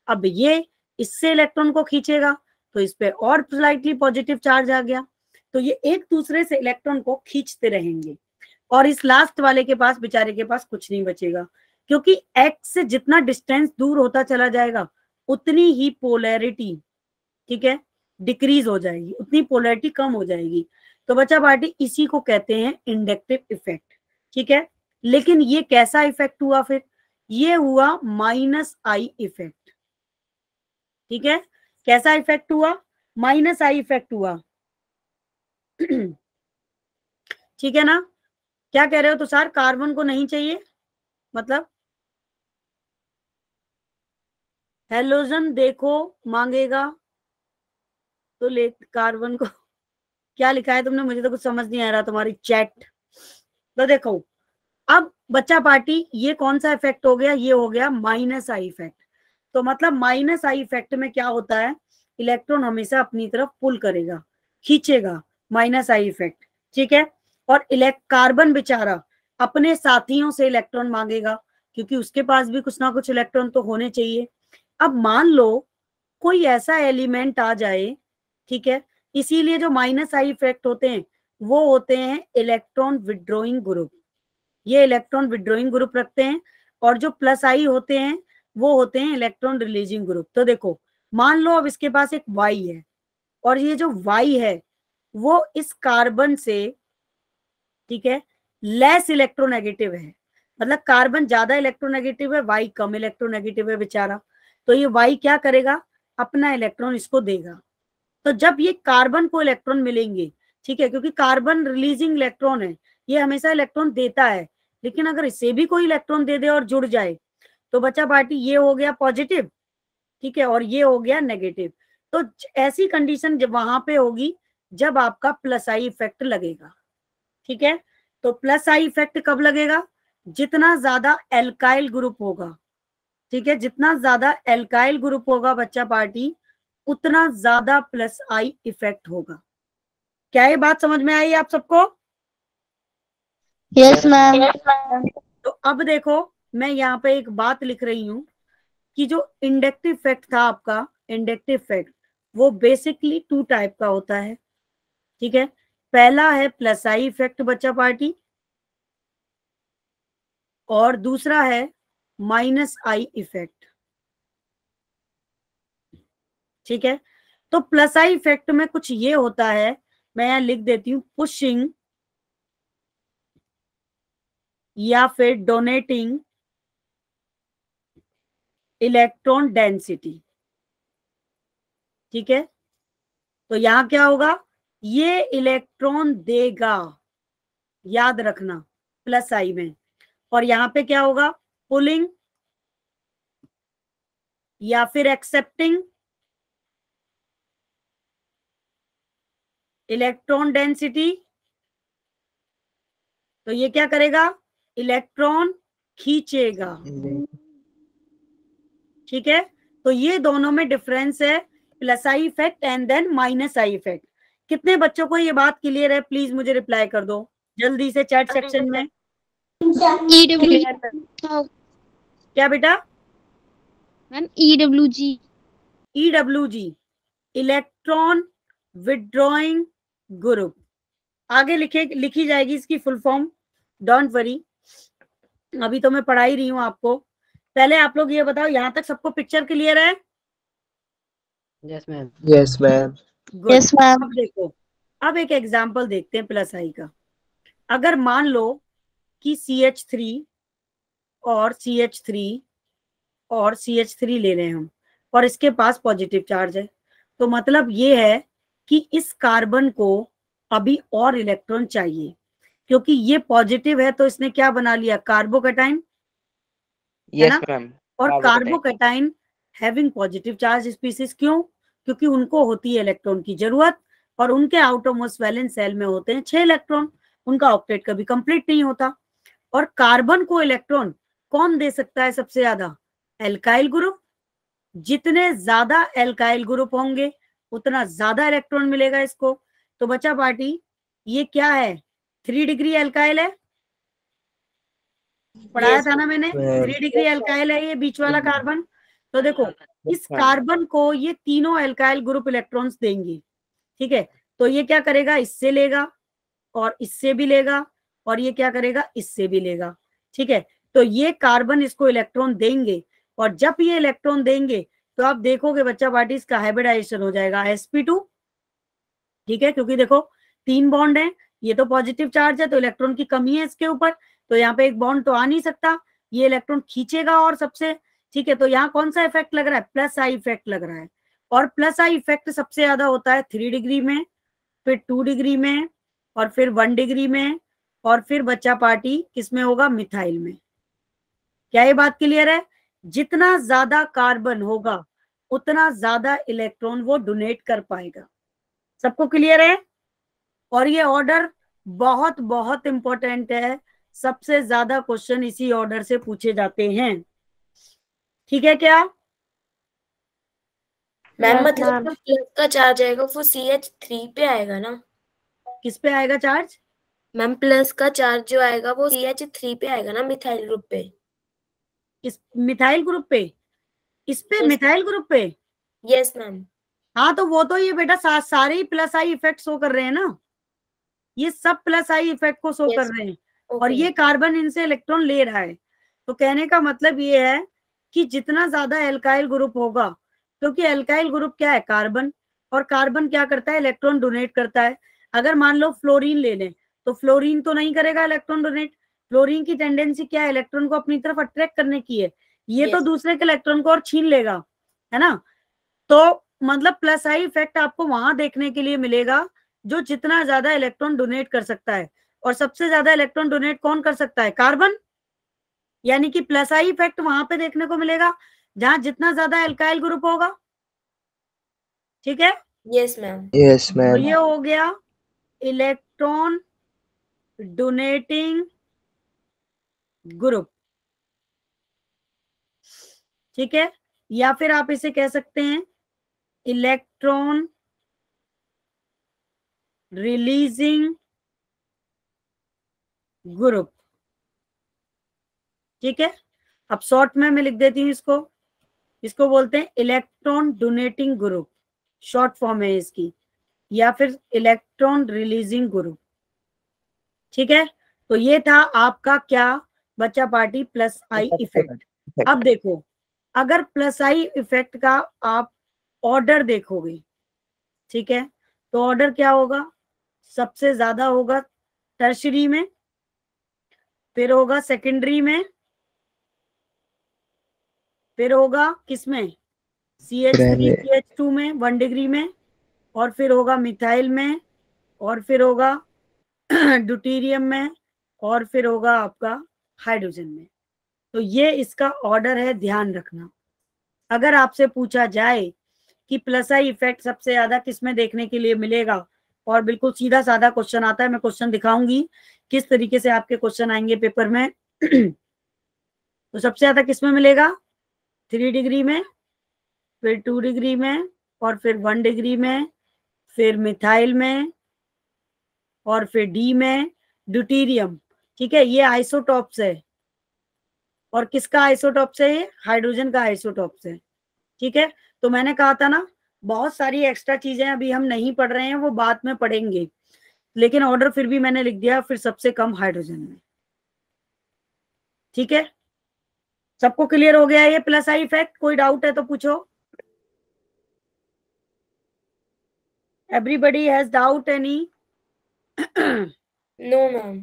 A: अब ये इससे इलेक्ट्रॉन को खींचेगा तो इस पे और स्लाइटली पॉजिटिव चार्ज आ गया, तो ये एक दूसरे से इलेक्ट्रॉन को खींचते रहेंगे और इस लास्ट वाले के पास, बेचारे के पास कुछ नहीं बचेगा, क्योंकि एक्स से जितना डिस्टेंस दूर होता चला जाएगा उतनी ही पोलैरिटी, ठीक है, डिक्रीज हो जाएगी, उतनी पोलैरिटी कम हो जाएगी। तो बच्चा पार्टी इसी को कहते हैं इंडक्टिव इफेक्ट, ठीक है। लेकिन ये कैसा इफेक्ट हुआ फिर? ये हुआ माइनस आई इफेक्ट, ठीक है। कैसा इफेक्ट हुआ? माइनस आई इफेक्ट हुआ। ठीक है ना? क्या कह रहे हो तुषार? कार्बन को नहीं चाहिए मतलब हेलोजन देखो मांगेगा तो ले कार्बन को। क्या लिखा है तुमने? मुझे तो कुछ समझ नहीं आ रहा तुम्हारी चैट। तो देखो अब बच्चा पार्टी ये कौन सा इफेक्ट हो गया? ये हो गया माइनस आई इफेक्ट। तो मतलब माइनस आई इफेक्ट में क्या होता है? इलेक्ट्रॉन हमेशा अपनी तरफ पुल करेगा, खींचेगा, माइनस आई इफेक्ट, ठीक है। और इलेक्ट कार्बन बेचारा अपने साथियों से इलेक्ट्रॉन मांगेगा क्योंकि उसके पास भी कुछ ना कुछ इलेक्ट्रॉन तो होने चाहिए। अब मान लो कोई ऐसा एलिमेंट आ जाए, ठीक है, इसीलिए जो माइनस आई इफेक्ट होते हैं वो होते हैं इलेक्ट्रॉन विड्रॉइंग ग्रुप, ये इलेक्ट्रॉन विड्रॉइंग ग्रुप रखते हैं। और जो प्लस आई होते हैं वो होते हैं इलेक्ट्रॉन रिलीजिंग ग्रुप। तो देखो मान लो अब इसके पास एक वाई है और ये जो वाई है वो इस कार्बन से, ठीक है, लेस इलेक्ट्रोनेगेटिव है, मतलब कार्बन ज्यादा इलेक्ट्रोनेगेटिव है, वाई कम इलेक्ट्रोनेगेटिव है बेचारा। तो ये वाई क्या करेगा? अपना इलेक्ट्रॉन इसको देगा। तो जब ये कार्बन को इलेक्ट्रॉन मिलेंगे, ठीक है, क्योंकि कार्बन रिलीजिंग इलेक्ट्रॉन है, ये हमेशा इलेक्ट्रॉन देता है, लेकिन अगर इसे भी कोई इलेक्ट्रॉन दे दे और जुड़ जाए तो बच्चा पार्टी ये हो गया पॉजिटिव, ठीक है, और ये हो गया नेगेटिव। तो ऐसी कंडीशन जब वहां पे होगी जब आपका प्लस आई इफेक्ट लगेगा, ठीक है। तो प्लस आई इफेक्ट कब लगेगा? जितना ज्यादा एल्काइल ग्रुप होगा, ठीक है, जितना ज्यादा एल्काइल ग्रुप होगा बच्चा पार्टी उतना ज्यादा प्लस आई इफेक्ट होगा। क्या ये बात समझ में आई आप सबको?
B: Yes ma'am.
A: तो अब देखो मैं यहाँ पे एक बात लिख रही हूँ कि जो इंडक्टिव इफेक्ट था आपका, इंडक्टिव इफेक्ट वो बेसिकली टू टाइप का होता है, ठीक है। पहला है प्लस आई इफेक्ट बच्चा पार्टी और दूसरा है माइनस आई इफेक्ट, ठीक है। तो प्लस आई इफेक्ट में कुछ ये होता है, मैं यहां लिख देती हूँ, पुशिंग या फिर डोनेटिंग इलेक्ट्रॉन डेंसिटी, ठीक है। तो यहां क्या होगा? ये इलेक्ट्रॉन देगा, याद रखना, प्लस आई में। और यहां पे क्या होगा? पुलिंग या फिर एक्सेप्टिंग इलेक्ट्रॉन डेंसिटी। तो ये क्या करेगा? इलेक्ट्रॉन खींचेगा, ठीक है। तो ये दोनों में डिफरेंस है, plus I effect and then minus I effect. कितने बच्चों को ये बात क्लियर है? प्लीज मुझे रिप्लाई कर दो जल्दी से चैट सेक्शन में। क्या बेटा?
B: Ma'am E W G.
A: E W G electron withdrawing group, आगे लिखे लिखी जाएगी इसकी फुल फॉर्म, डोंट वरी, अभी तो मैं पढ़ा ही रही हूँ आपको। पहले आप लोग ये बताओ यहाँ तक सबको पिक्चर क्लियर है?
D: Yes ma'am. Yes ma'am.
B: Yes ma'am.
A: अब देखो अब एक एग्जांपल देखते हैं प्लस आई का। अगर मान लो कि सी एच थ्री और सी एच थ्री और सी एच थ्री ले रहे हैं हम और इसके पास पॉजिटिव चार्ज है, तो मतलब ये है कि इस कार्बन को अभी और इलेक्ट्रॉन चाहिए, क्योंकि ये पॉजिटिव है तो इसने क्या बना लिया? कार्बोकैटाइन, है ना? और carbocation having positive charge species, क्यों? क्योंकि उनको होती है इलेक्ट्रॉन की जरूरत और उनके आउटरमोस्ट वैलेंस सेल में होते हैं छह इलेक्ट्रॉन, उनका ऑक्टेट कभी कंप्लीट नहीं होता। और कार्बन को इलेक्ट्रॉन कौन दे सकता है सबसे ज्यादा? Alkyl group. जितने ज्यादा एल्काइल ग्रुप होंगे उतना ज्यादा इलेक्ट्रॉन मिलेगा इसको। तो बच्चा पार्टी ये क्या है? थ्री डिग्री एल्काइल है, पढ़ाया था ना मैंने, थ्री डिग्री एल्काइल है ये बीच वाला कार्बन। तो देखो इस कार्बन को ये तीनों एल्काइल ग्रुप इलेक्ट्रॉन्स देंगे, ठीक है। तो ये क्या करेगा, इससे लेगा और इससे भी लेगा और ये क्या करेगा, इससे भी लेगा, ठीक है। तो ये कार्बन इसको इलेक्ट्रॉन देंगे और जब ये इलेक्ट्रॉन देंगे तो आप देखोगे बच्चा पार्टी इसका हाइब्रिडाइजेशन हो जाएगा एस पी टू, ठीक है, क्योंकि देखो तीन बॉन्ड है, ये तो पॉजिटिव चार्ज है तो इलेक्ट्रॉन की कमी है इसके ऊपर, तो यहाँ पे एक बॉन्ड तो आ नहीं सकता, ये इलेक्ट्रॉन खींचेगा और सबसे, ठीक है। तो यहाँ कौन सा इफेक्ट लग रहा है, प्लस आई इफेक्ट लग रहा है, और प्लस आई इफेक्ट सबसे ज्यादा होता है थ्री डिग्री में, फिर टू डिग्री में, और फिर वन डिग्री में, और फिर बच्चा पार्टी किसमें होगा, मिथाइल में। क्या ये बात क्लियर है? जितना ज्यादा कार्बन होगा उतना ज्यादा इलेक्ट्रॉन वो डोनेट कर पाएगा। सबको क्लियर है? और ये ऑर्डर बहुत बहुत इंपॉर्टेंट है, सबसे ज्यादा क्वेश्चन इसी ऑर्डर से पूछे जाते हैं, ठीक है क्या?
C: मैम
B: Yes,
C: मतलब
B: ma'am.
C: जो प्लस का चार्ज आएगा वो सी एच थ्री पे आएगा ना?
A: किस पे आएगा चार्ज?
C: मैम प्लस का चार्ज जो आएगा वो सी एच थ्री पे आएगा ना, मिथाइल ग्रुप पे?
A: इस मिथाइल ग्रुप पे, इस पे
C: Yes.
A: मिथाइल ग्रुप पे?
C: Yes ma'am.
A: हाँ तो वो तो ये बेटा सा, सारे ही प्लस आई इफेक्ट शो कर रहे हैं ना, ये सब प्लस आई इफेक्ट को शो
C: Yes.
A: कर रहे हैं,
C: Okay.
A: और ये कार्बन इनसे इलेक्ट्रॉन ले रहा है। तो कहने का मतलब ये है कि जितना ज्यादा एल्काइल ग्रुप होगा, क्योंकि एल्काइल ग्रुप क्या है, कार्बन, और कार्बन क्या करता है, इलेक्ट्रॉन डोनेट करता है। अगर मान लो फ्लोरीन ले लें तो फ्लोरीन तो नहीं करेगा इलेक्ट्रॉन डोनेट, फ्लोरीन की टेंडेंसी क्या है, इलेक्ट्रॉन को अपनी तरफ अट्रैक्ट करने की है, ये
C: Yes.
A: तो दूसरे के इलेक्ट्रॉन को और छीन लेगा, है ना। तो मतलब प्लस आई इफेक्ट आपको वहां देखने के लिए मिलेगा जो जितना ज्यादा इलेक्ट्रॉन डोनेट कर सकता है, और सबसे ज्यादा इलेक्ट्रॉन डोनेट कौन कर सकता है, कार्बन। यानी कि प्लस आई इफेक्ट वहां पे देखने को मिलेगा जहां जितना ज्यादा एल्काइल ग्रुप होगा, ठीक है।
C: Yes ma'am.
D: Yes,
A: तो
D: ma'am.
A: ये हो गया इलेक्ट्रॉन डोनेटिंग ग्रुप, ठीक है, या फिर आप इसे कह सकते हैं इलेक्ट्रॉन रिलीजिंग ग्रुप, ठीक है। अब शॉर्ट में मैं लिख देती हूँ इसको, इसको बोलते हैं electron donating group, short form है इसकी, या फिर इलेक्ट्रॉन रिलीजिंग ग्रुप, ठीक है। तो ये था आपका क्या बच्चा पार्टी, प्लस आई इफेक्ट। अब देखो अगर प्लस आई इफेक्ट का आप ऑर्डर देखोगे, ठीक है, तो ऑर्डर क्या होगा, सबसे ज्यादा होगा टर्शरी में, फिर होगा सेकेंडरी में, फिर होगा किसमें, C H three C H two में वन डिग्री में, और फिर होगा मिथाइल में, और फिर होगा ड्यूटेरियम में, और फिर होगा आपका हाइड्रोजन में। तो ये इसका ऑर्डर है, ध्यान रखना। अगर आपसे पूछा जाए कि प्लस आई इफेक्ट सबसे ज्यादा किसमें देखने के लिए मिलेगा, और बिल्कुल सीधा साधा क्वेश्चन आता है, मैं क्वेश्चन दिखाऊंगी किस तरीके से आपके क्वेश्चन आएंगे पेपर में। तो सबसे ज्यादा किसमें मिलेगा, थ्री डिग्री में, फिर टू डिग्री में, और फिर वन डिग्री में, फिर मिथाइल में, और फिर डी में ड्यूटेरियम, ठीक है। ये आइसोटॉप्स है, और किसका आइसोटॉप्स है, ये हाइड्रोजन का आइसोटॉप्स है, ठीक है। तो मैंने कहा था ना बहुत सारी एक्स्ट्रा चीजें अभी हम नहीं पढ़ रहे हैं, वो बाद में पढ़ेंगे, लेकिन ऑर्डर फिर भी मैंने लिख दिया, फिर सबसे कम हाइड्रोजन में, ठीक है। सबको क्लियर हो गया ये प्लस आई इफेक्ट? कोई डाउट है तो पूछो। Everybody has doubt any?
C: No ma'am.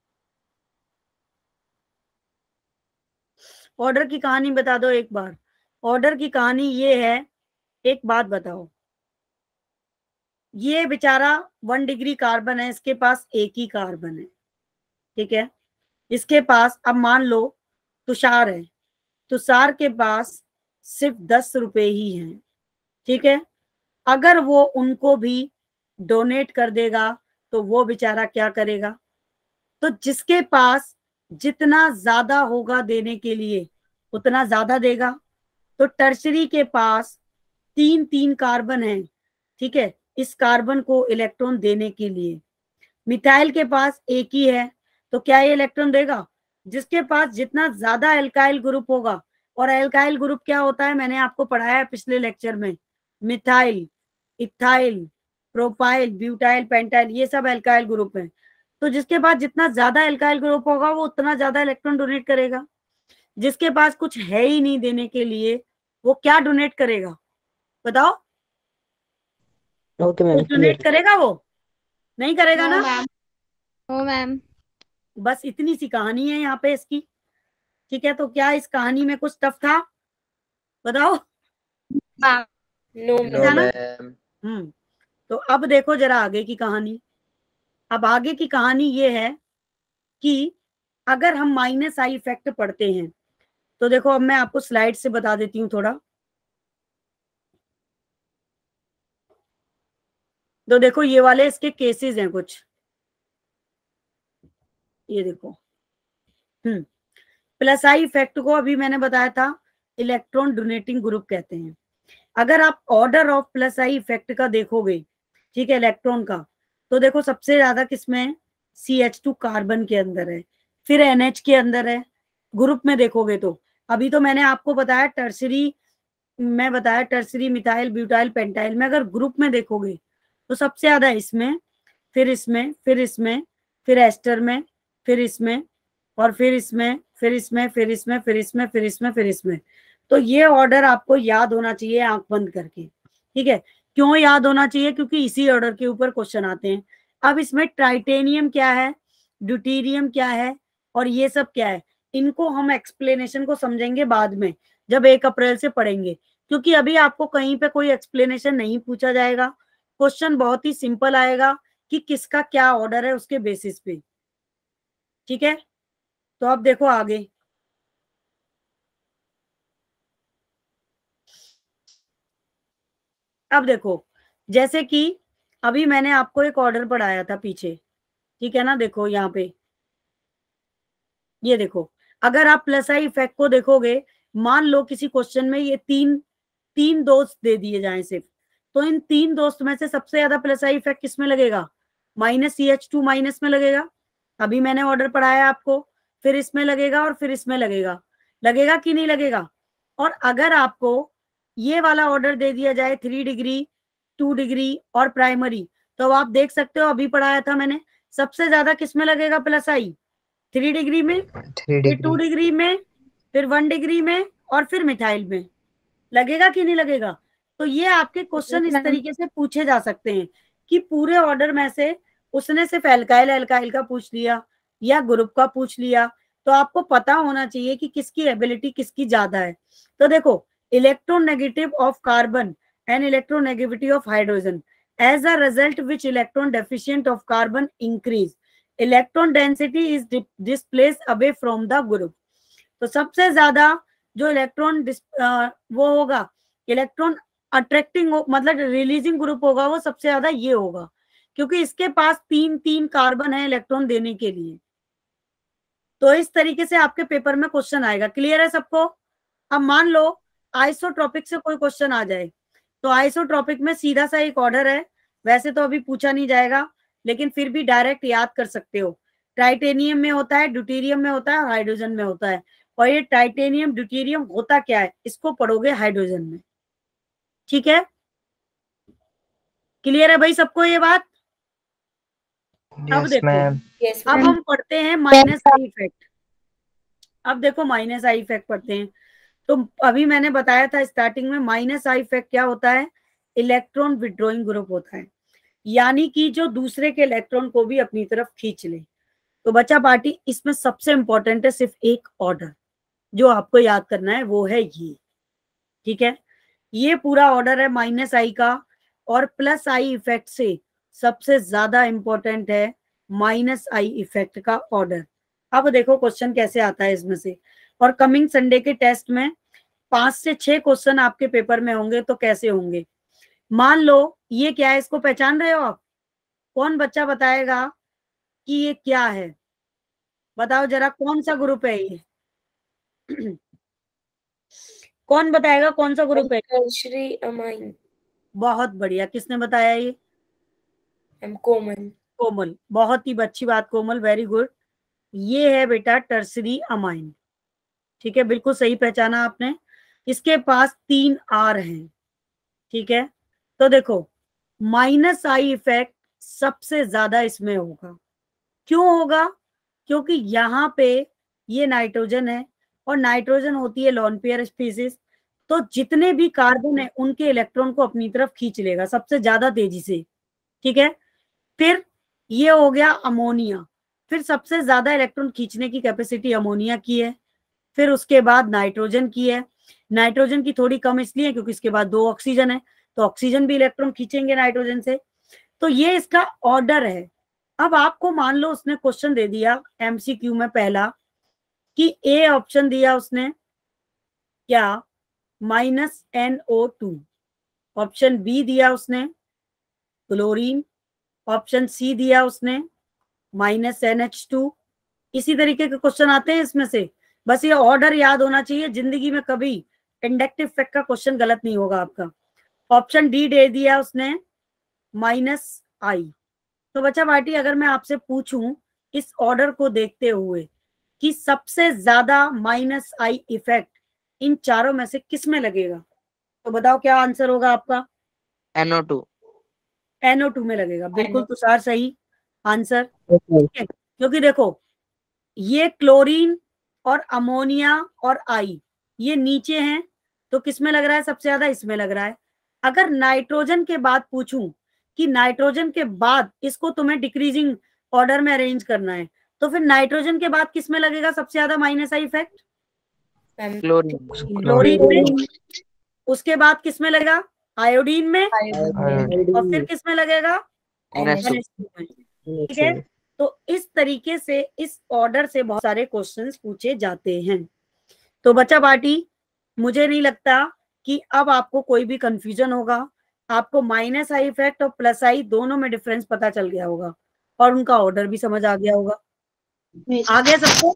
A: Order की कहानी बता दो एक बार। ऑर्डर की कहानी ये है, एक बात बताओ, ये बेचारा वन डिग्री कार्बन है, इसके पास एक ही कार्बन है, ठीक है। इसके पास अब मान लो तुषार है, तुषार के पास सिर्फ दस रुपए ही हैं, ठीक है। अगर वो उनको भी डोनेट कर देगा तो वो बेचारा क्या करेगा, तो जिसके पास जितना ज्यादा होगा देने के लिए उतना ज्यादा देगा। तो टर्शरी के पास तीन तीन कार्बन है, ठीक है, इस कार्बन को इलेक्ट्रॉन देने के लिए। मिथाइल के पास एक ही है, तो क्या ये इलेक्ट्रॉन देगा, जिसके पास जितना ज्यादा एल्काइल ग्रुप होगा और एल्काइल ग्रुप क्या होता है, मैंने आपको पढ़ाया है पिछले लेक्चर में, methyl, ethyl, propyl, butyl, pentyl, ये सब एल्काइल ग्रुप है। तो जिसके पास जितना ज्यादा एल्काइल ग्रुप होगा वो उतना ज्यादा इलेक्ट्रॉन डोनेट करेगा। जिसके पास कुछ है ही नहीं देने के लिए वो क्या डोनेट करेगा बताओ?
D: ओके मैम,
A: डोनेट करेगा? वो नहीं करेगा
B: नो
A: ना।
B: Ma'am, no ma'am.
A: बस इतनी सी कहानी है यहाँ पे इसकी। ठीक है, तो क्या इस कहानी में कुछ टफ था बताओ?
C: नो
D: नो
A: था ना?
D: मैम।
A: हम्म तो अब देखो जरा आगे की कहानी। अब आगे की कहानी ये है कि अगर हम माइनस आई इफेक्ट पढ़ते हैं तो देखो, अब मैं आपको स्लाइड से बता देती हूँ थोड़ा। तो देखो ये वाले इसके केसेस हैं कुछ, ये देखो। हम्म प्लस आई इफेक्ट को अभी मैंने बताया था इलेक्ट्रॉन डोनेटिंग ग्रुप कहते हैं। अगर आप order of plus I effect का देखोगे, ठीक है, इलेक्ट्रॉन का, तो देखो सबसे ज्यादा किसमें, सी एच टू कार्बन के अंदर है, फिर एन एच के अंदर है। ग्रुप में देखोगे तो अभी तो मैंने आपको बताया टर्सरी, मैं बताया टर्सरी, मिथाइल, ब्यूटाइल, पेंटाइल में। अगर ग्रुप में देखोगे तो सबसे ज्यादा इसमें, फिर इसमें, फिर इसमें, फिर एस्टर में, फिर इसमें, और फिर इसमें, फिर इसमें, फिर इसमें, फिर इसमें, फिर इसमें, फिर इसमें। तो ये ऑर्डर आपको याद होना चाहिए आंख बंद करके। ठीक है, क्यों याद होना चाहिए? क्योंकि इसी ऑर्डर के ऊपर क्वेश्चन आते हैं। अब इसमें टाइटेनियम क्या है, ड्यूटीरियम क्या है, और ये सब क्या है, इनको हम एक्सप्लेनेशन को समझेंगे बाद में, जब एक अप्रैल से पढ़ेंगे। क्योंकि अभी आपको कहीं पे कोई एक्सप्लेनेशन नहीं पूछा जाएगा। क्वेश्चन बहुत ही सिंपल आएगा कि किसका क्या ऑर्डर है उसके बेसिस पे। ठीक है, तो अब देखो आगे। अब देखो, जैसे कि अभी मैंने आपको एक ऑर्डर पढ़ाया था पीछे, ठीक है ना, देखो यहाँ पे, ये देखो। अगर आप प्लस आई इफेक्ट को देखोगे, मान लो किसी क्वेश्चन में ये तीन तीन दोस्त दे दिए जाएं सिर्फ, तो इन तीन दोस्त में से सबसे ज्यादा प्लस आई इफेक्ट किसमें लगेगा? Minus C H two minus में लगेगा। अभी मैंने ऑर्डर पढ़ाया आपको, फिर इसमें लगेगा और फिर इसमें लगेगा। लगेगा कि नहीं लगेगा? और अगर आपको ये वाला ऑर्डर दे दिया जाए थ्री डिग्री, टू डिग्री और प्राइमरी, तो आप देख सकते हो, अभी पढ़ाया था मैंने, सबसे ज्यादा किसमें लगेगा प्लस आई? थ्री डिग्री में,
D: थ्री
A: फिर टू
D: डिग्री।
A: डिग्री में, फिर वन डिग्री में, और फिर मिथाइल में। लगेगा कि नहीं लगेगा? तो ये आपके क्वेश्चन इस तरीके से पूछे जा सकते हैं कि पूरे ऑर्डर में से उसने सिर्फ एल्काइल एल्काइल का पूछ लिया या ग्रुप का पूछ लिया। तो आपको पता होना चाहिए कि किसकी एबिलिटी किसकी ज्यादा है। तो देखो, electronegative of carbon and electronegativity of hydrogen, as a result which electron deficient of carbon increase, electron density is displace away from the group. तो सबसे ज्यादा जो इलेक्ट्रॉन वो होगा, इलेक्ट्रॉन अट्रैक्टिंग मतलब रिलीजिंग ग्रुप होगा, वो सबसे ज्यादा ये होगा, क्योंकि इसके पास तीन तीन कार्बन है इलेक्ट्रॉन देने के लिए। तो इस तरीके से आपके पेपर में क्वेश्चन आएगा। क्लियर है सबको? अब मान लो आइसोट्रॉपिक से कोई क्वेश्चन आ जाए, तो आइसोट्रॉपिक में सीधा सा एक ऑर्डर है, वैसे तो अभी पूछा नहीं जाएगा, लेकिन फिर भी डायरेक्ट याद कर सकते हो। टाइटेनियम में होता है, ड्यूटीरियम में होता है, हाइड्रोजन में होता है। और ये टाइटेनियम ड्यूटीरियम होता क्या है, इसको पढ़ोगे हाइड्रोजन में। ठीक है, क्लियर है भाई सबको ये बात? अब
D: यस
A: देखो,
D: मैम।
C: यस
A: अब
C: मैम।
A: हम पढ़ते हैं माइनस आई इफेक्ट। अब देखो माइनस आई इफेक्ट पढ़ते हैं। तो अभी मैंने बताया था स्टार्टिंग में, माइनस आई इफेक्ट क्या होता है? इलेक्ट्रॉन विड्रॉइंग ग्रुप होता है, यानी कि जो दूसरे के इलेक्ट्रॉन को भी अपनी तरफ खींच ले। तो बच्चा पार्टी, इसमें सबसे इंपॉर्टेंट है सिर्फ एक ऑर्डर जो आपको याद करना है, वो है ये। ठीक है, ये पूरा ऑर्डर है माइनस आई का। और प्लस आई इफेक्ट से सबसे ज्यादा इंपॉर्टेंट है माइनस आई इफेक्ट का ऑर्डर। अब देखो क्वेश्चन कैसे आता है इसमें से। और कमिंग संडे के टेस्ट में पांच से छह क्वेश्चन आपके पेपर में होंगे। तो कैसे होंगे? मान लो ये क्या है, इसको पहचान रहे हो आप? कौन बच्चा बताएगा कि ये क्या है? बताओ जरा, कौन सा ग्रुप है ये? कौन बताएगा कौन सा ग्रुप है?
C: Tertiary amine.
A: बहुत बढ़िया, किसने बताया ये?
C: एम कोमल।
A: कोमल, बहुत ही अच्छी बात कोमल, वेरी गुड। ये है बेटा टर्सरी अमाइन। ठीक है, बिल्कुल सही पहचाना आपने। इसके पास तीन आर हैं, ठीक है। तो देखो माइनस आई इफेक्ट सबसे ज्यादा इसमें होगा। क्यों होगा? क्योंकि यहाँ पे ये नाइट्रोजन है और नाइट्रोजन होती है लोन पेयर स्पीसीज, तो जितने भी कार्बन है उनके इलेक्ट्रॉन को अपनी तरफ खींच लेगा सबसे ज्यादा तेजी से, ठीक है। फिर ये हो गया अमोनिया, फिर सबसे ज्यादा इलेक्ट्रॉन खींचने की कैपेसिटी अमोनिया की है, फिर उसके बाद नाइट्रोजन की है। नाइट्रोजन की थोड़ी कम इसलिए क्योंकि इसके बाद दो ऑक्सीजन है, तो ऑक्सीजन भी इलेक्ट्रॉन खींचेंगे नाइट्रोजन से। तो ये इसका ऑर्डर है। अब आपको मान लो उसने क्वेश्चन दे दिया एमसीक्यू में पहला कि ए ऑप्शन दिया उसने क्या, minus N O two, option B दिया उसने क्लोरीन, ऑप्शन सी दिया उसने माइनस एन एच टू। इसी तरीके के क्वेश्चन आते हैं इसमें से। बस ये ऑर्डर याद होना चाहिए, जिंदगी में कभी इंडक्टिव फैक्ट का क्वेश्चन गलत नहीं होगा आपका। ऑप्शन डी दे दिया उसने माइनस आई। तो बच्चा पार्टी अगर मैं आपसे पूछूं इस ऑर्डर को देखते हुए कि सबसे ज्यादा माइनस आई इफेक्ट इन चारों में से किस में लगेगा, तो बताओ क्या आंसर होगा आपका?
E: N O two.
A: N O two में लगेगा, बिल्कुल तुषार सही आंसर। क्योंकि देखो ये क्लोरीन और अमोनिया और आई ये नीचे हैं, तो किस में लग रहा है सबसे ज्यादा? इसमें लग रहा है। अगर नाइट्रोजन के बाद पूछूं कि नाइट्रोजन के बाद इसको तुम्हें डिक्रीजिंग ऑर्डर में अरेंज करना है, तो फिर नाइट्रोजन के बाद किस में लगेगा सबसे ज्यादा minus I effect?
E: Chlorine.
A: Chlorine में। उसके बाद किस में लगेगा? आयोडीन में। और फिर किस में लगेगा?
E: एन एच टू
A: में। ठीक है, तो इस तरीके से इस ऑर्डर से बहुत सारे क्वेश्चंस पूछे जाते हैं। तो बच्चा पार्टी मुझे नहीं लगता कि अब आपको कोई भी कंफ्यूजन होगा। आपको माइनस आई इफेक्ट और प्लस आई दोनों में डिफरेंस पता चल गया होगा और उनका ऑर्डर भी समझ आ गया होगा। आगे सबको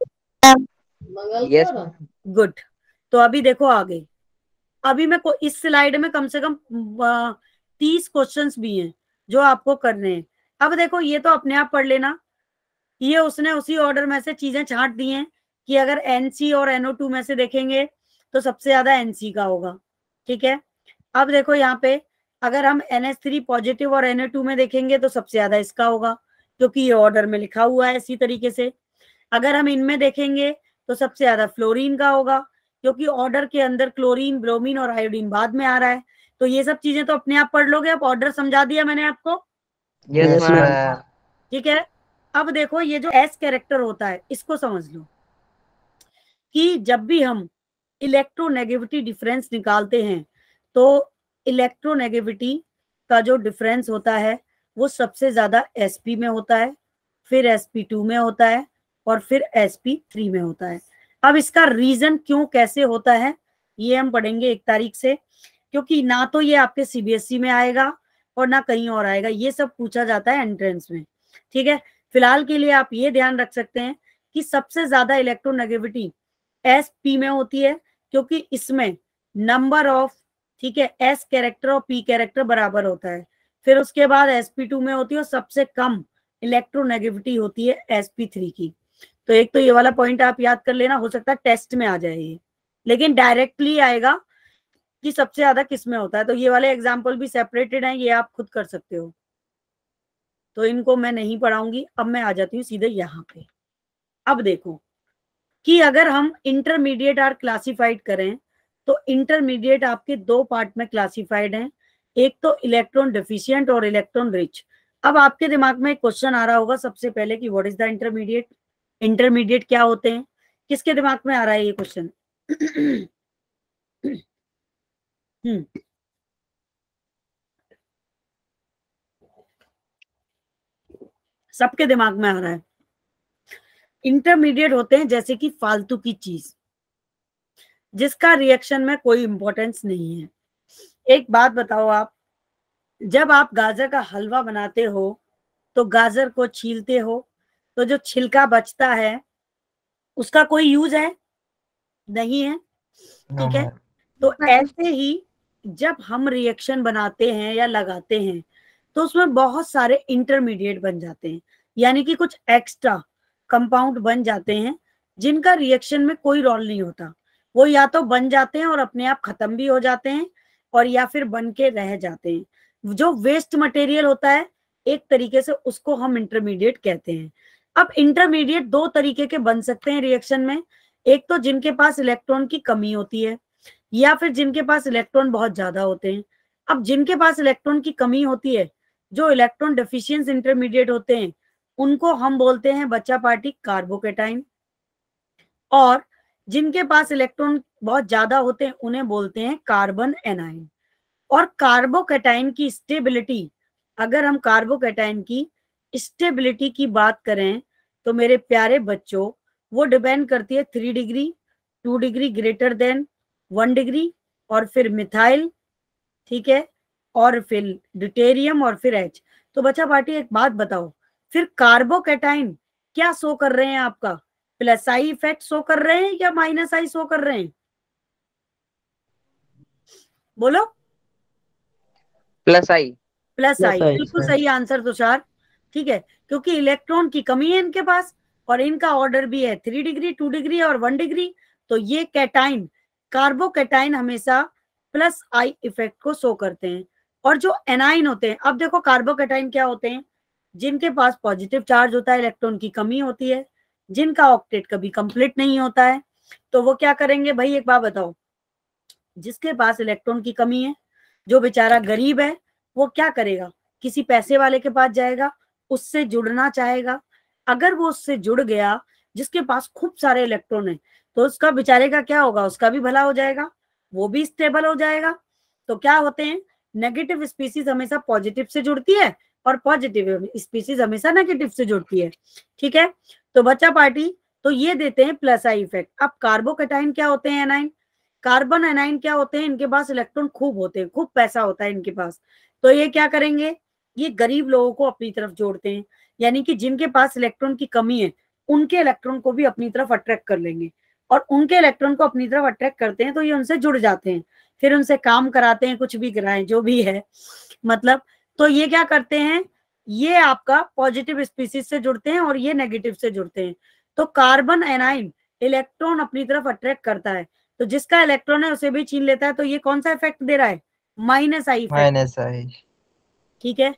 E: यस
A: गुड। तो अभी देखो आगे, अभी मैं इस स्लाइड में कम से कम तीस क्वेश्चंस भी हैं जो आपको करने हैं। अब देखो ये तो अपने आप पढ़ लेना, ये उसने उसी ऑर्डर में से चीजें छांट दी हैं कि अगर एनसी और एनओ टू में से देखेंगे तो सबसे ज्यादा एनसी का होगा, ठीक है। अब देखो यहाँ पे अगर हम एन एच थ्री पॉजिटिव और एन ए टू में देखेंगे तो सबसे ज्यादा इसका होगा, क्योंकि ये ऑर्डर में लिखा हुआ है इसी तरीके से। अगर हम इनमें देखेंगे तो सबसे ज्यादा फ्लोरीन का होगा, क्योंकि ऑर्डर के अंदर क्लोरीन, ब्रोमीन और आयोडीन बाद में आ रहा है। तो ये सब चीजें तो अपने आप पढ़ लोगे। अब ऑर्डर समझा दिया मैंने आपको,
E: यस मैम।
A: ठीक है। अब देखो ये जो एस कैरेक्टर होता है इसको समझ लो कि जब भी हम इलेक्ट्रोनेगेटिविटी डिफरेंस निकालते हैं तो इलेक्ट्रोनेगेटिविटी का जो डिफरेंस होता है वो सबसे ज्यादा एसपी में होता है, फिर एसपी टू में होता है और फिर एसपी थ्री में होता है। अब इसका रीजन क्यों कैसे होता है ये हम पढ़ेंगे एक तारीख से, क्योंकि ना तो ये आपके सीबीएसई में आएगा और ना कहीं और आएगा, ये सब पूछा जाता है एंट्रेंस में, ठीक है। फिलहाल के लिए आप ये ध्यान रख सकते हैं कि सबसे ज्यादा इलेक्ट्रोनेगेटिविटी एसपी में होती है, क्योंकि इसमें नंबर ऑफ, ठीक है, एस कैरेक्टर और पी कैरेक्टर बराबर होता है। फिर उसके बाद एसपी टू में होती है और सबसे कम इलेक्ट्रोनेगेटिविटी होती है एसपी थ्री की। तो एक तो ये वाला पॉइंट आप याद कर लेना, हो सकता है टेस्ट में आ जाए ये, लेकिन डायरेक्टली आएगा कि सबसे ज्यादा किस में होता है। तो ये वाले एग्जाम्पल भी सेपरेटेड हैं, ये आप खुद कर सकते हो, तो इनको मैं नहीं पढ़ाऊंगी। अब मैं आ जाती हूँ सीधे यहाँ पे। अब देखो कि अगर हम इंटरमीडिएट आर क्लासिफाइड करें तो इंटरमीडिएट आपके दो पार्ट में क्लासिफाइड हैं, एक तो इलेक्ट्रॉन डेफिशिएंट और इलेक्ट्रॉन रिच। अब आपके दिमाग में एक क्वेश्चन आ रहा होगा सबसे पहले कि what is the intermediate, intermediate क्या होते हैं? किसके दिमाग में आ रहा है ये क्वेश्चन? हम्म सबके दिमाग में आ रहा है। इंटरमीडिएट होते हैं जैसे कि फालतू की चीज जिसका रिएक्शन में कोई इंपॉर्टेंस नहीं है। एक बात बताओ, आप जब आप गाजर का हलवा बनाते हो तो गाजर को छीलते हो तो जो छिलका बचता है उसका कोई यूज है? नहीं है, ठीक है। तो ऐसे ही जब हम रिएक्शन बनाते हैं या लगाते हैं तो उसमें बहुत सारे इंटरमीडिएट बन जाते हैं, यानी कि कुछ एक्स्ट्रा कंपाउंड बन जाते हैं जिनका रिएक्शन में कोई रोल नहीं होता, वो या तो बन जाते हैं और अपने आप खत्म भी हो जाते हैं, और या फिर बन के रह जाते हैं। जो वेस्ट मटेरियल होता है एक तरीके से उसको हम इंटरमीडिएट कहते हैं। अब इंटरमीडिएट दो तरीके के बन सकते हैं रिएक्शन में, एक तो जिनके पास इलेक्ट्रॉन की कमी होती है, या फिर जिनके पास इलेक्ट्रॉन बहुत ज्यादा होते हैं। अब जिनके पास इलेक्ट्रॉन की कमी होती है, जो इलेक्ट्रॉन डेफिशिएंस इंटरमीडिएट होते हैं, उनको हम बोलते हैं बच्चा पार्टी कार्बोकेटाइन, और जिनके पास इलेक्ट्रॉन बहुत ज्यादा होते हैं उन्हें बोलते हैं कार्बन एनाइन। और कार्बोकेटाइन की स्टेबिलिटी, अगर हम कार्बोकेटाइन की स्टेबिलिटी की बात करें तो मेरे प्यारे बच्चों, वो डिपेंड करती है three degree, two degree greater than one degree, और फिर मिथाइल, ठीक है, और फिर ड्यूटेरियम, और फिर एच। तो बच्चा पार्टी एक बात बताओ, फिर कार्बोकेटाइन क्या शो कर रहे हैं आपका? प्लस आई इफेक्ट शो कर रहे हैं या माइनस आई शो कर रहे हैं? बोलो।
E: Plus I.
A: Plus
D: Plus
A: I,
D: I,
A: बिल्कुल
D: sir.
A: सही आंसर तुषार, ठीक है, क्योंकि इलेक्ट्रॉन की कमी है इनके पास, और इनका ऑर्डर भी है थ्री डिग्री, टू डिग्री और वन डिग्री। तो ये कैटाइन, कार्बोकेटाइन हमेशा प्लस आई इफेक्ट को शो करते हैं। और जो एनाइन होते हैं, अब देखो कार्बोकेटाइन क्या होते हैं? जिनके पास पॉजिटिव चार्ज होता है, इलेक्ट्रॉन की कमी होती है, जिनका ऑक्टेट कभी कंप्लीट नहीं होता है, तो वो क्या करेंगे भाई, एक बात बताओ। जिसके पास इलेक्ट्रॉन की कमी है, जो बेचारा गरीब है, वो क्या करेगा? किसी पैसे वाले के पास जाएगा, उससे जुड़ना चाहेगा। अगर वो उससे जुड़ गया, जिसके पास खूब सारे इलेक्ट्रॉन है, तो उसका बेचारे का क्या होगा? उसका भी भला हो जाएगा, वो भी स्टेबल हो जाएगा। तो क्या होते हैं, नेगेटिव स्पीसीज हमेशा पॉजिटिव से जुड़ती है, और पॉजिटिव स्पीसीज हमेशा नेगेटिव से जुड़ती है, ठीक है। तो बच्चा पार्टी, तो ये देते हैं प्लस आई इफेक्ट। अब कार्बोकेटाइन क्या होते हैं? एनाइन। कार्बन एनाइन क्या होते हैं? इनके पास इलेक्ट्रॉन खूब होते हैं, खूब पैसा होता है इनके पास। तो ये क्या करेंगे? ये गरीब लोगों को अपनी तरफ जोड़ते हैं, यानी कि जिनके पास इलेक्ट्रॉन की कमी है, उनके इलेक्ट्रॉन को भी अपनी तरफ अट्रैक्ट कर लेंगे, और उनके इलेक्ट्रॉन को अपनी तरफ अट्रैक्ट करते हैं तो ये उनसे जुड़ जाते हैं, फिर उनसे काम कराते हैं, कुछ भी कराएं जो भी है, मतलब। तो ये क्या करते हैं? ये आपका पॉजिटिव स्पीसीज से जुड़ते हैं और ये नेगेटिव से जुड़ते हैं। तो कार्बन एनाइन इलेक्ट्रॉन अपनी तरफ अट्रैक्ट करता है, तो जिसका इलेक्ट्रॉन है उसे भी छीन लेता है। तो ये कौन सा इफेक्ट दे रहा है? Minus I effect,
F: minus I.
A: ठीक है।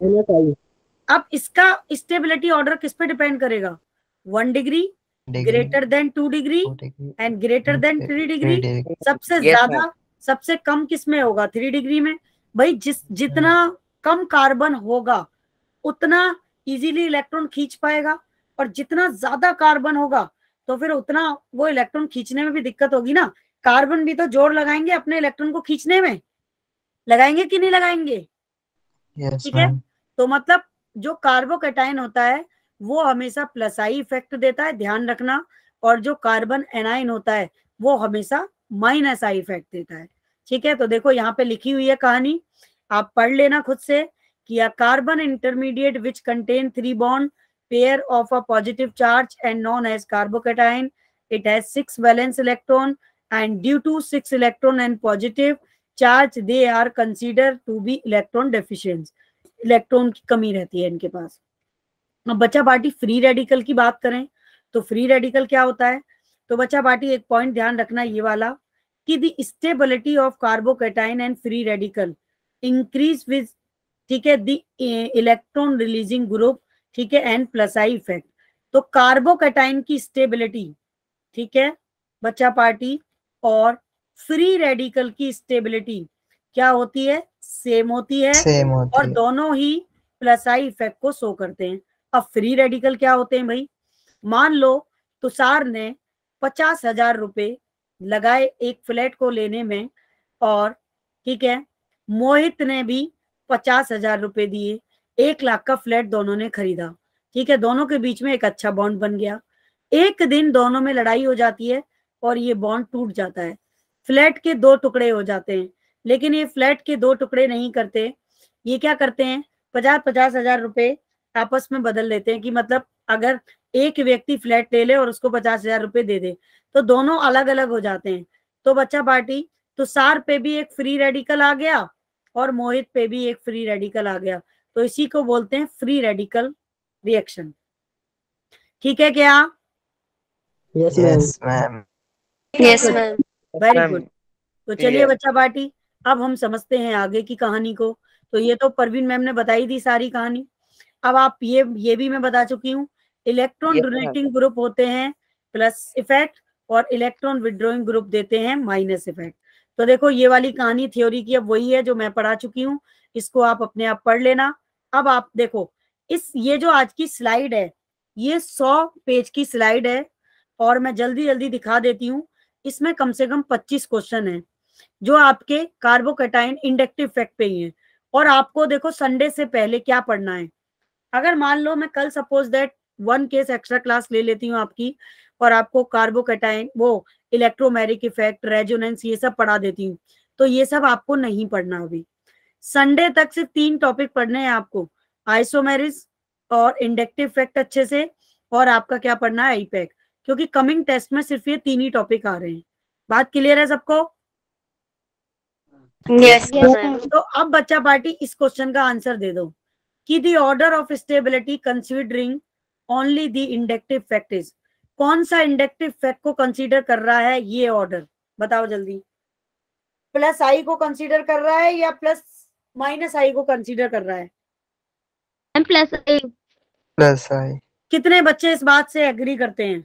A: अब इसका स्टेबिलिटी ऑर्डर किस पे डिपेंड करेगा? One degree, greater than two degree and greater than three degree. सबसे
E: Yes,
A: ज्यादा, सबसे कम किस में होगा? थ्री डिग्री में। भाई जिस जितना कम कार्बन होगा उतना इजीली इलेक्ट्रॉन खींच पाएगा, और जितना ज्यादा कार्बन होगा तो फिर उतना वो इलेक्ट्रॉन खींचने में भी दिक्कत होगी ना। कार्बन भी तो जोर लगाएंगे अपने इलेक्ट्रॉन को खींचने में, लगाएंगे कि नहीं लगाएंगे?
F: यस
A: ठीक है।
F: मैम।
A: तो मतलब जो कार्बोकेटाइन होता है वो हमेशा प्लस आई इफेक्ट देता है, ध्यान रखना, और जो कार्बन एनाइन होता है वो हमेशा माइनस आई इफेक्ट देता है, ठीक है। तो देखो यहाँ पे लिखी हुई है कहानी, आप पढ़ लेना खुद से कि a carbon intermediate which contain three bond pair of a positive charge and known as carbocation. It has six valence electron and due to six electron and positive charge they are considered to be electron deficient. Electron की कमी रहती है इनके पास। अब बच्चा party free radical की बात करें तो फ्री रेडिकल क्या होता है? तो बच्चा पार्टी एक पॉइंट ध्यान रखना ये वाला कि the stability of carbocation and free radical increase with, ठीक है, द इलेक्ट्रॉन रिलीजिंग ग्रुप, ठीक है, एंड प्लस आई इफेक्ट। तो कार्बोकेटाइन की स्टेबिलिटी, ठीक है बच्चा पार्टी, और फ्री रेडिकल की स्टेबिलिटी क्या होती है? सेम होती है,
F: सेम होती
A: और
F: है।
A: दोनों ही प्लस आई इफेक्ट को शो करते हैं। अब फ्री रेडिकल क्या होते हैं भाई? मान लो तुषार ने पचास हजार रुपए लगाए एक फ्लैट को लेने में, और ठीक है मोहित ने भी पचास हजार रुपए दिए, एक लाख का फ्लैट दोनों ने खरीदा, ठीक है। दोनों के बीच में एक अच्छा बॉन्ड बन गया। एक दिन दोनों में लड़ाई हो जाती है और ये बॉन्ड टूट जाता है, फ्लैट के दो टुकड़े हो जाते हैं। लेकिन ये फ्लैट के दो टुकड़े नहीं करते, ये क्या करते हैं? पचास पचास हजार रुपए आपस में बदल लेते हैं, कि मतलब अगर एक व्यक्ति फ्लैट ले ले और उसको पचास हजार रुपए दे दे तो दोनों अलग अलग हो जाते हैं। तो बच्चा पार्टी, तुषार पे भी एक फ्री रेडिकल आ गया और मोहित पे भी एक फ्री रेडिकल आ गया, तो इसी को बोलते हैं फ्री रेडिकल रिएक्शन, ठीक है क्या?
D: Yes, ma'am.
F: Yes, ma'am.
C: Yes ma'am.
A: Very
E: ma'am
A: good. तो चलिए
E: Clear.
A: बच्चा पार्टी, अब हम समझते हैं आगे की कहानी को। तो ये तो परवीन मैम ने बताई थी सारी कहानी। अब आप ये ये भी मैं बता चुकी हूँ, electron
E: Yes, ma'am.
A: Donating group होते हैं प्लस इफेक्ट और इलेक्ट्रॉन विड्रॉइंग ग्रुप देते हैं माइनस इफेक्ट। तो देखो ये वाली कहानी थ्योरी की अब वही है जो मैं पढ़ा चुकी हूँ, इसको आप अपने आप पढ़ लेना। अब आप देखो इस ये जो आज की स्लाइड है ये सौ पेज की स्लाइड है और मैं जल्दी जल्दी दिखा देती हूँ। इसमें कम से कम पच्चीस क्वेश्चन है जो आपके कार्बोकैटायन इंडक्टिव इफेक्ट पे ही है। और आपको देखो संडे से पहले क्या पढ़ना है। अगर मान लो मैं कल suppose that one case extra class ले लेती हूँ आपकी और आपको कार्बोकैटायन वो इलेक्ट्रोमेरिक इफेक्ट रेजोनेंस ये सब पढ़ा देती हूँ, तो ये सब आपको नहीं पढ़ना। अभी संडे तक सिर्फ तीन टॉपिक पढ़ने हैं आपको, आइसोमेरिस और इंडक्टिव इफेक्ट अच्छे से, और आपका क्या पढ़ना है आईपैक, क्योंकि कमिंग टेस्ट में सिर्फ ये तीन ही टॉपिक आ रहे हैं। बात क्लियर है सबको?
C: Yes ma'am.
A: तो अब बच्चा पार्टी इस क्वेश्चन का आंसर दे दो कि the order of stability considering only the inductive effect is. कौन सा इंडक्टिव इफेक्ट को कंसीडर कर रहा है ये ऑर्डर, बताओ जल्दी। प्लस आई को कंसीडर कर रहा है या प्लस माइनस आई को कंसीडर कर रहा है?
B: Ma'am plus A.
F: Plus I.
A: कितने बच्चे इस बात से एग्री करते हैं?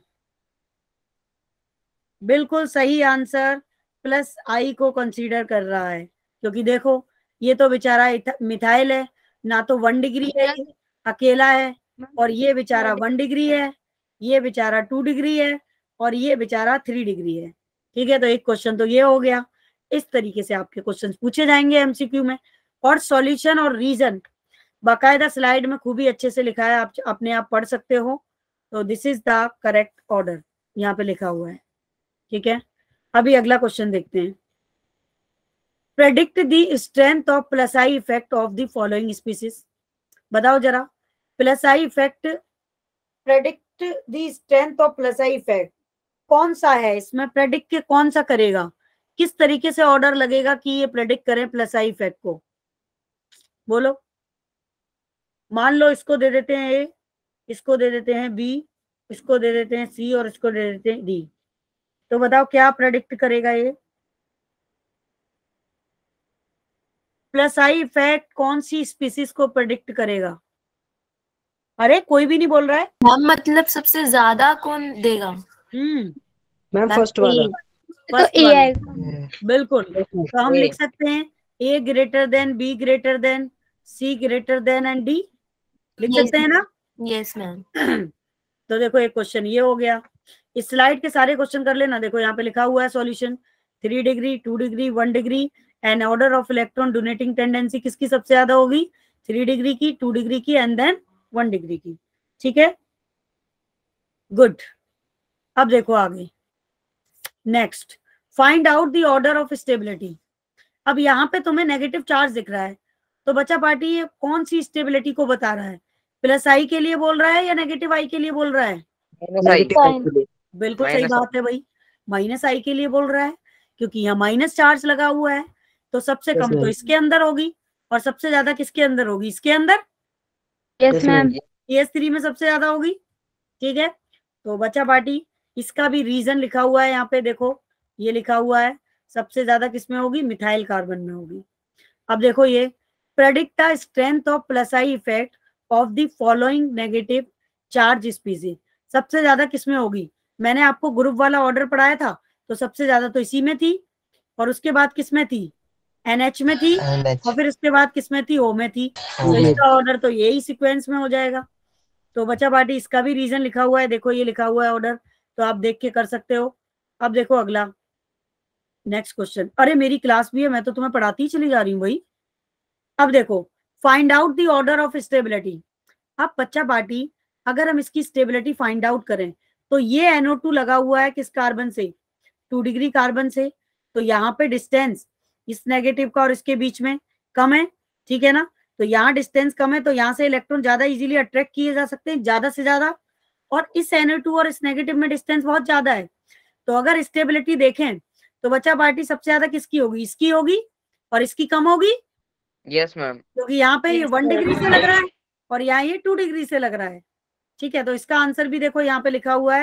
A: बिल्कुल सही आंसर, प्लस आई को कंसीडर कर रहा है, क्योंकि देखो ये तो बेचारा मिथाइल है, ना तो वन डिग्री है, ये अकेला है, और ये बेचारा वन डिग्री है, ये बेचारा टू डिग्री है, और ये बेचारा थ्री डिग्री है। ठीक है, तो एक क्वेश्चन तो ये हो गया। इस तरीके से आपके क्वेश्चन पूछे जाएंगे एमसीक्यू में। और सॉल्यूशन और रीजन बाकायदा स्लाइड में खूब ही अच्छे से लिखा है, आप अपने आप पढ़ सकते हो। तो this is the correct order, यहाँ पे लिखा हुआ है। ठीक है, अभी अगला क्वेश्चन देखते हैं। Predict the strength of plus I effect of the following species. बताओ जरा, plus I effect, predict the strength of plus I effect कौन सा है इसमें? प्रेडिक्ट के कौन सा करेगा, किस तरीके से ऑर्डर लगेगा कि ये प्रेडिक्ट करें प्लस आई इफेक्ट को? बोलो। मान लो इसको दे देते हैं ए, इसको दे देते हैं बी, इसको दे देते हैं सी और इसको दे देते हैं डी, तो बताओ क्या प्रेडिक्ट करेगा ये? प्लस आई इफेक्ट कौन सी स्पीसीज को प्रेडिक्ट करेगा? अरे कोई भी नहीं बोल रहा है।
C: मैम मतलब सबसे ज्यादा कौन देगा?
A: हम्म
D: मैम फर्स्ट वाला।
B: तो
A: फर्स्ट
B: ए
A: वाला,
B: आएगा।
F: Yeah.
A: बिल्कुल। तो हम
E: A.
A: लिख सकते हैं A greater than B greater than C greater than and D, लिख
C: Yes.
A: सकते हैं ना?
C: Yes ma'am.
A: तो देखो एक क्वेश्चन ये हो गया। इस स्लाइड के सारे क्वेश्चन कर लेना। देखो यहाँ पे लिखा हुआ है solution, three degree, two degree, one degree and order of electron donating tendency किसकी सबसे ज्यादा होगी? थ्री डिग्री की, टू डिग्री की एंड देन वन डिग्री की। ठीक है, गुड। अब देखो आगे, next, find out the order of stability. अब यहाँ पे तुम्हें नेगेटिव चार्ज दिख रहा है, तो बच्चा पार्टी ये कौन सी स्टेबिलिटी को बता रहा है? प्लस आई के लिए बोल रहा है या नेगेटिव आई के लिए बोल रहा है?
E: Minus I.
A: बिल्कुल सही
E: माइनस
A: बात है भाई, माइनस आई के लिए बोल रहा है, क्योंकि यहाँ माइनस चार्ज लगा हुआ है। तो सबसे
D: Yes,
A: कम तो
D: ma'am.
A: इसके अंदर होगी और सबसे ज्यादा किसके अंदर होगी? इसके अंदर,
B: यस मैम।
A: एस थ्री में सबसे ज्यादा होगी। ठीक है, तो बच्चा पार्टी इसका भी रीजन लिखा हुआ है यहाँ पे, देखो ये लिखा हुआ है सबसे ज्यादा किसमें होगी? मिथाइल कार्बन में होगी। अब देखो ये predict the strength of plus I effect of the following negative charge species, सबसे ज्यादा किसमें होगी? मैंने आपको ग्रुप वाला ऑर्डर पढ़ाया था, तो सबसे ज्यादा तो इसी में थी, और उसके बाद किसमें थी? एनएच में थी,
F: And H.
A: और फिर उसके बाद किसमें थी? ओ में थी। तो
F: में।
A: इसका ऑर्डर तो यही सीक्वेंस में हो जाएगा। तो बच्चा पार्टी इसका भी रीजन लिखा हुआ है, देखो ये लिखा हुआ है ऑर्डर, तो आप देख के कर सकते हो। अब देखो अगला नेक्स्ट क्वेश्चन। अरे मेरी क्लास भी है, मैं तो तुम्हें पढ़ाती ही चली जा रही हूँ भाई। अब देखो, find out the order of stability. अब बच्चा पार्टी अगर हम इसकी स्टेबिलिटी फाइंड आउट करें, तो ये एन ओ टू लगा हुआ है किस कार्बन से? टू डिग्री कार्बन से। तो यहाँ पे डिस्टेंस इस नेगेटिव का और इसके बीच में कम है, ठीक है ना? तो यहाँ डिस्टेंस कम है, तो यहाँ से इलेक्ट्रॉन ज्यादा इजीली अट्रैक्ट किए जा सकते हैं, ज्यादा से ज्यादा। और इस एन ओ टू और इस नेगेटिव में डिस्टेंस बहुत ज्यादा है। तो अगर स्टेबिलिटी देखें तो बच्चा पार्टी सबसे ज्यादा किसकी होगी? इसकी होगी, और इसकी कम होगी,
E: Yes, ma'am.
A: क्योंकि यहाँ पे ये वन डिग्री से लग रहा है और यहाँ ये टू डिग्री से लग रहा है। ठीक है, तो इसका आंसर भी देखो यहाँ पे लिखा हुआ है,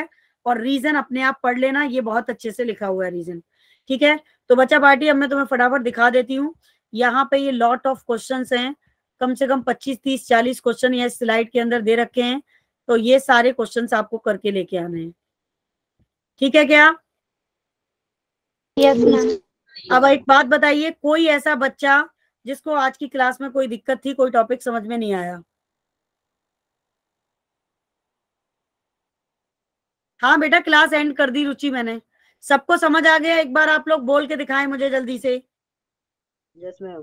A: और रीजन अपने आप पढ़ लेना, ये बहुत अच्छे से लिखा हुआ है रीजन, ठीक है। तो बच्चा पार्टी अब मैं तुम्हें फटाफट दिखा देती हूँ। यहाँ पे ये लॉट ऑफ क्वेश्चंस हैं, कम से कम पच्चीस तीस चालीस क्वेश्चन ये स्लाइड के अंदर दे रखे हैं, तो ये सारे क्वेश्चंस आपको करके लेके आने हैं, ठीक है क्या?
B: Yes ma'am.
A: अब एक बात बताइए, कोई ऐसा बच्चा जिसको आज की क्लास में कोई दिक्कत थी, कोई टॉपिक समझ में नहीं आया? हाँ बेटा, क्लास एंड कर दी रुचि मैंने। सबको समझ आ गया? एक बार आप लोग बोल के दिखाएं मुझे जल्दी से।
D: Yes ma'am.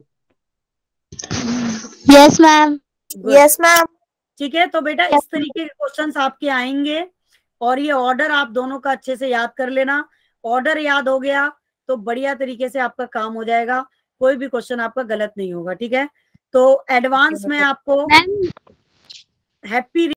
B: Yes ma'am.
C: Yes ma'am.
A: ठीक है, तो बेटा इस तरीके के क्वेश्चंस आपके आएंगे और ये ऑर्डर आप दोनों का अच्छे से याद कर लेना। ऑर्डर याद हो गया तो बढ़िया तरीके से आपका काम हो जाएगा, कोई भी क्वेश्चन आपका गलत नहीं होगा, ठीक है। तो एडवांस में आपको
B: मैम
A: हैप्पी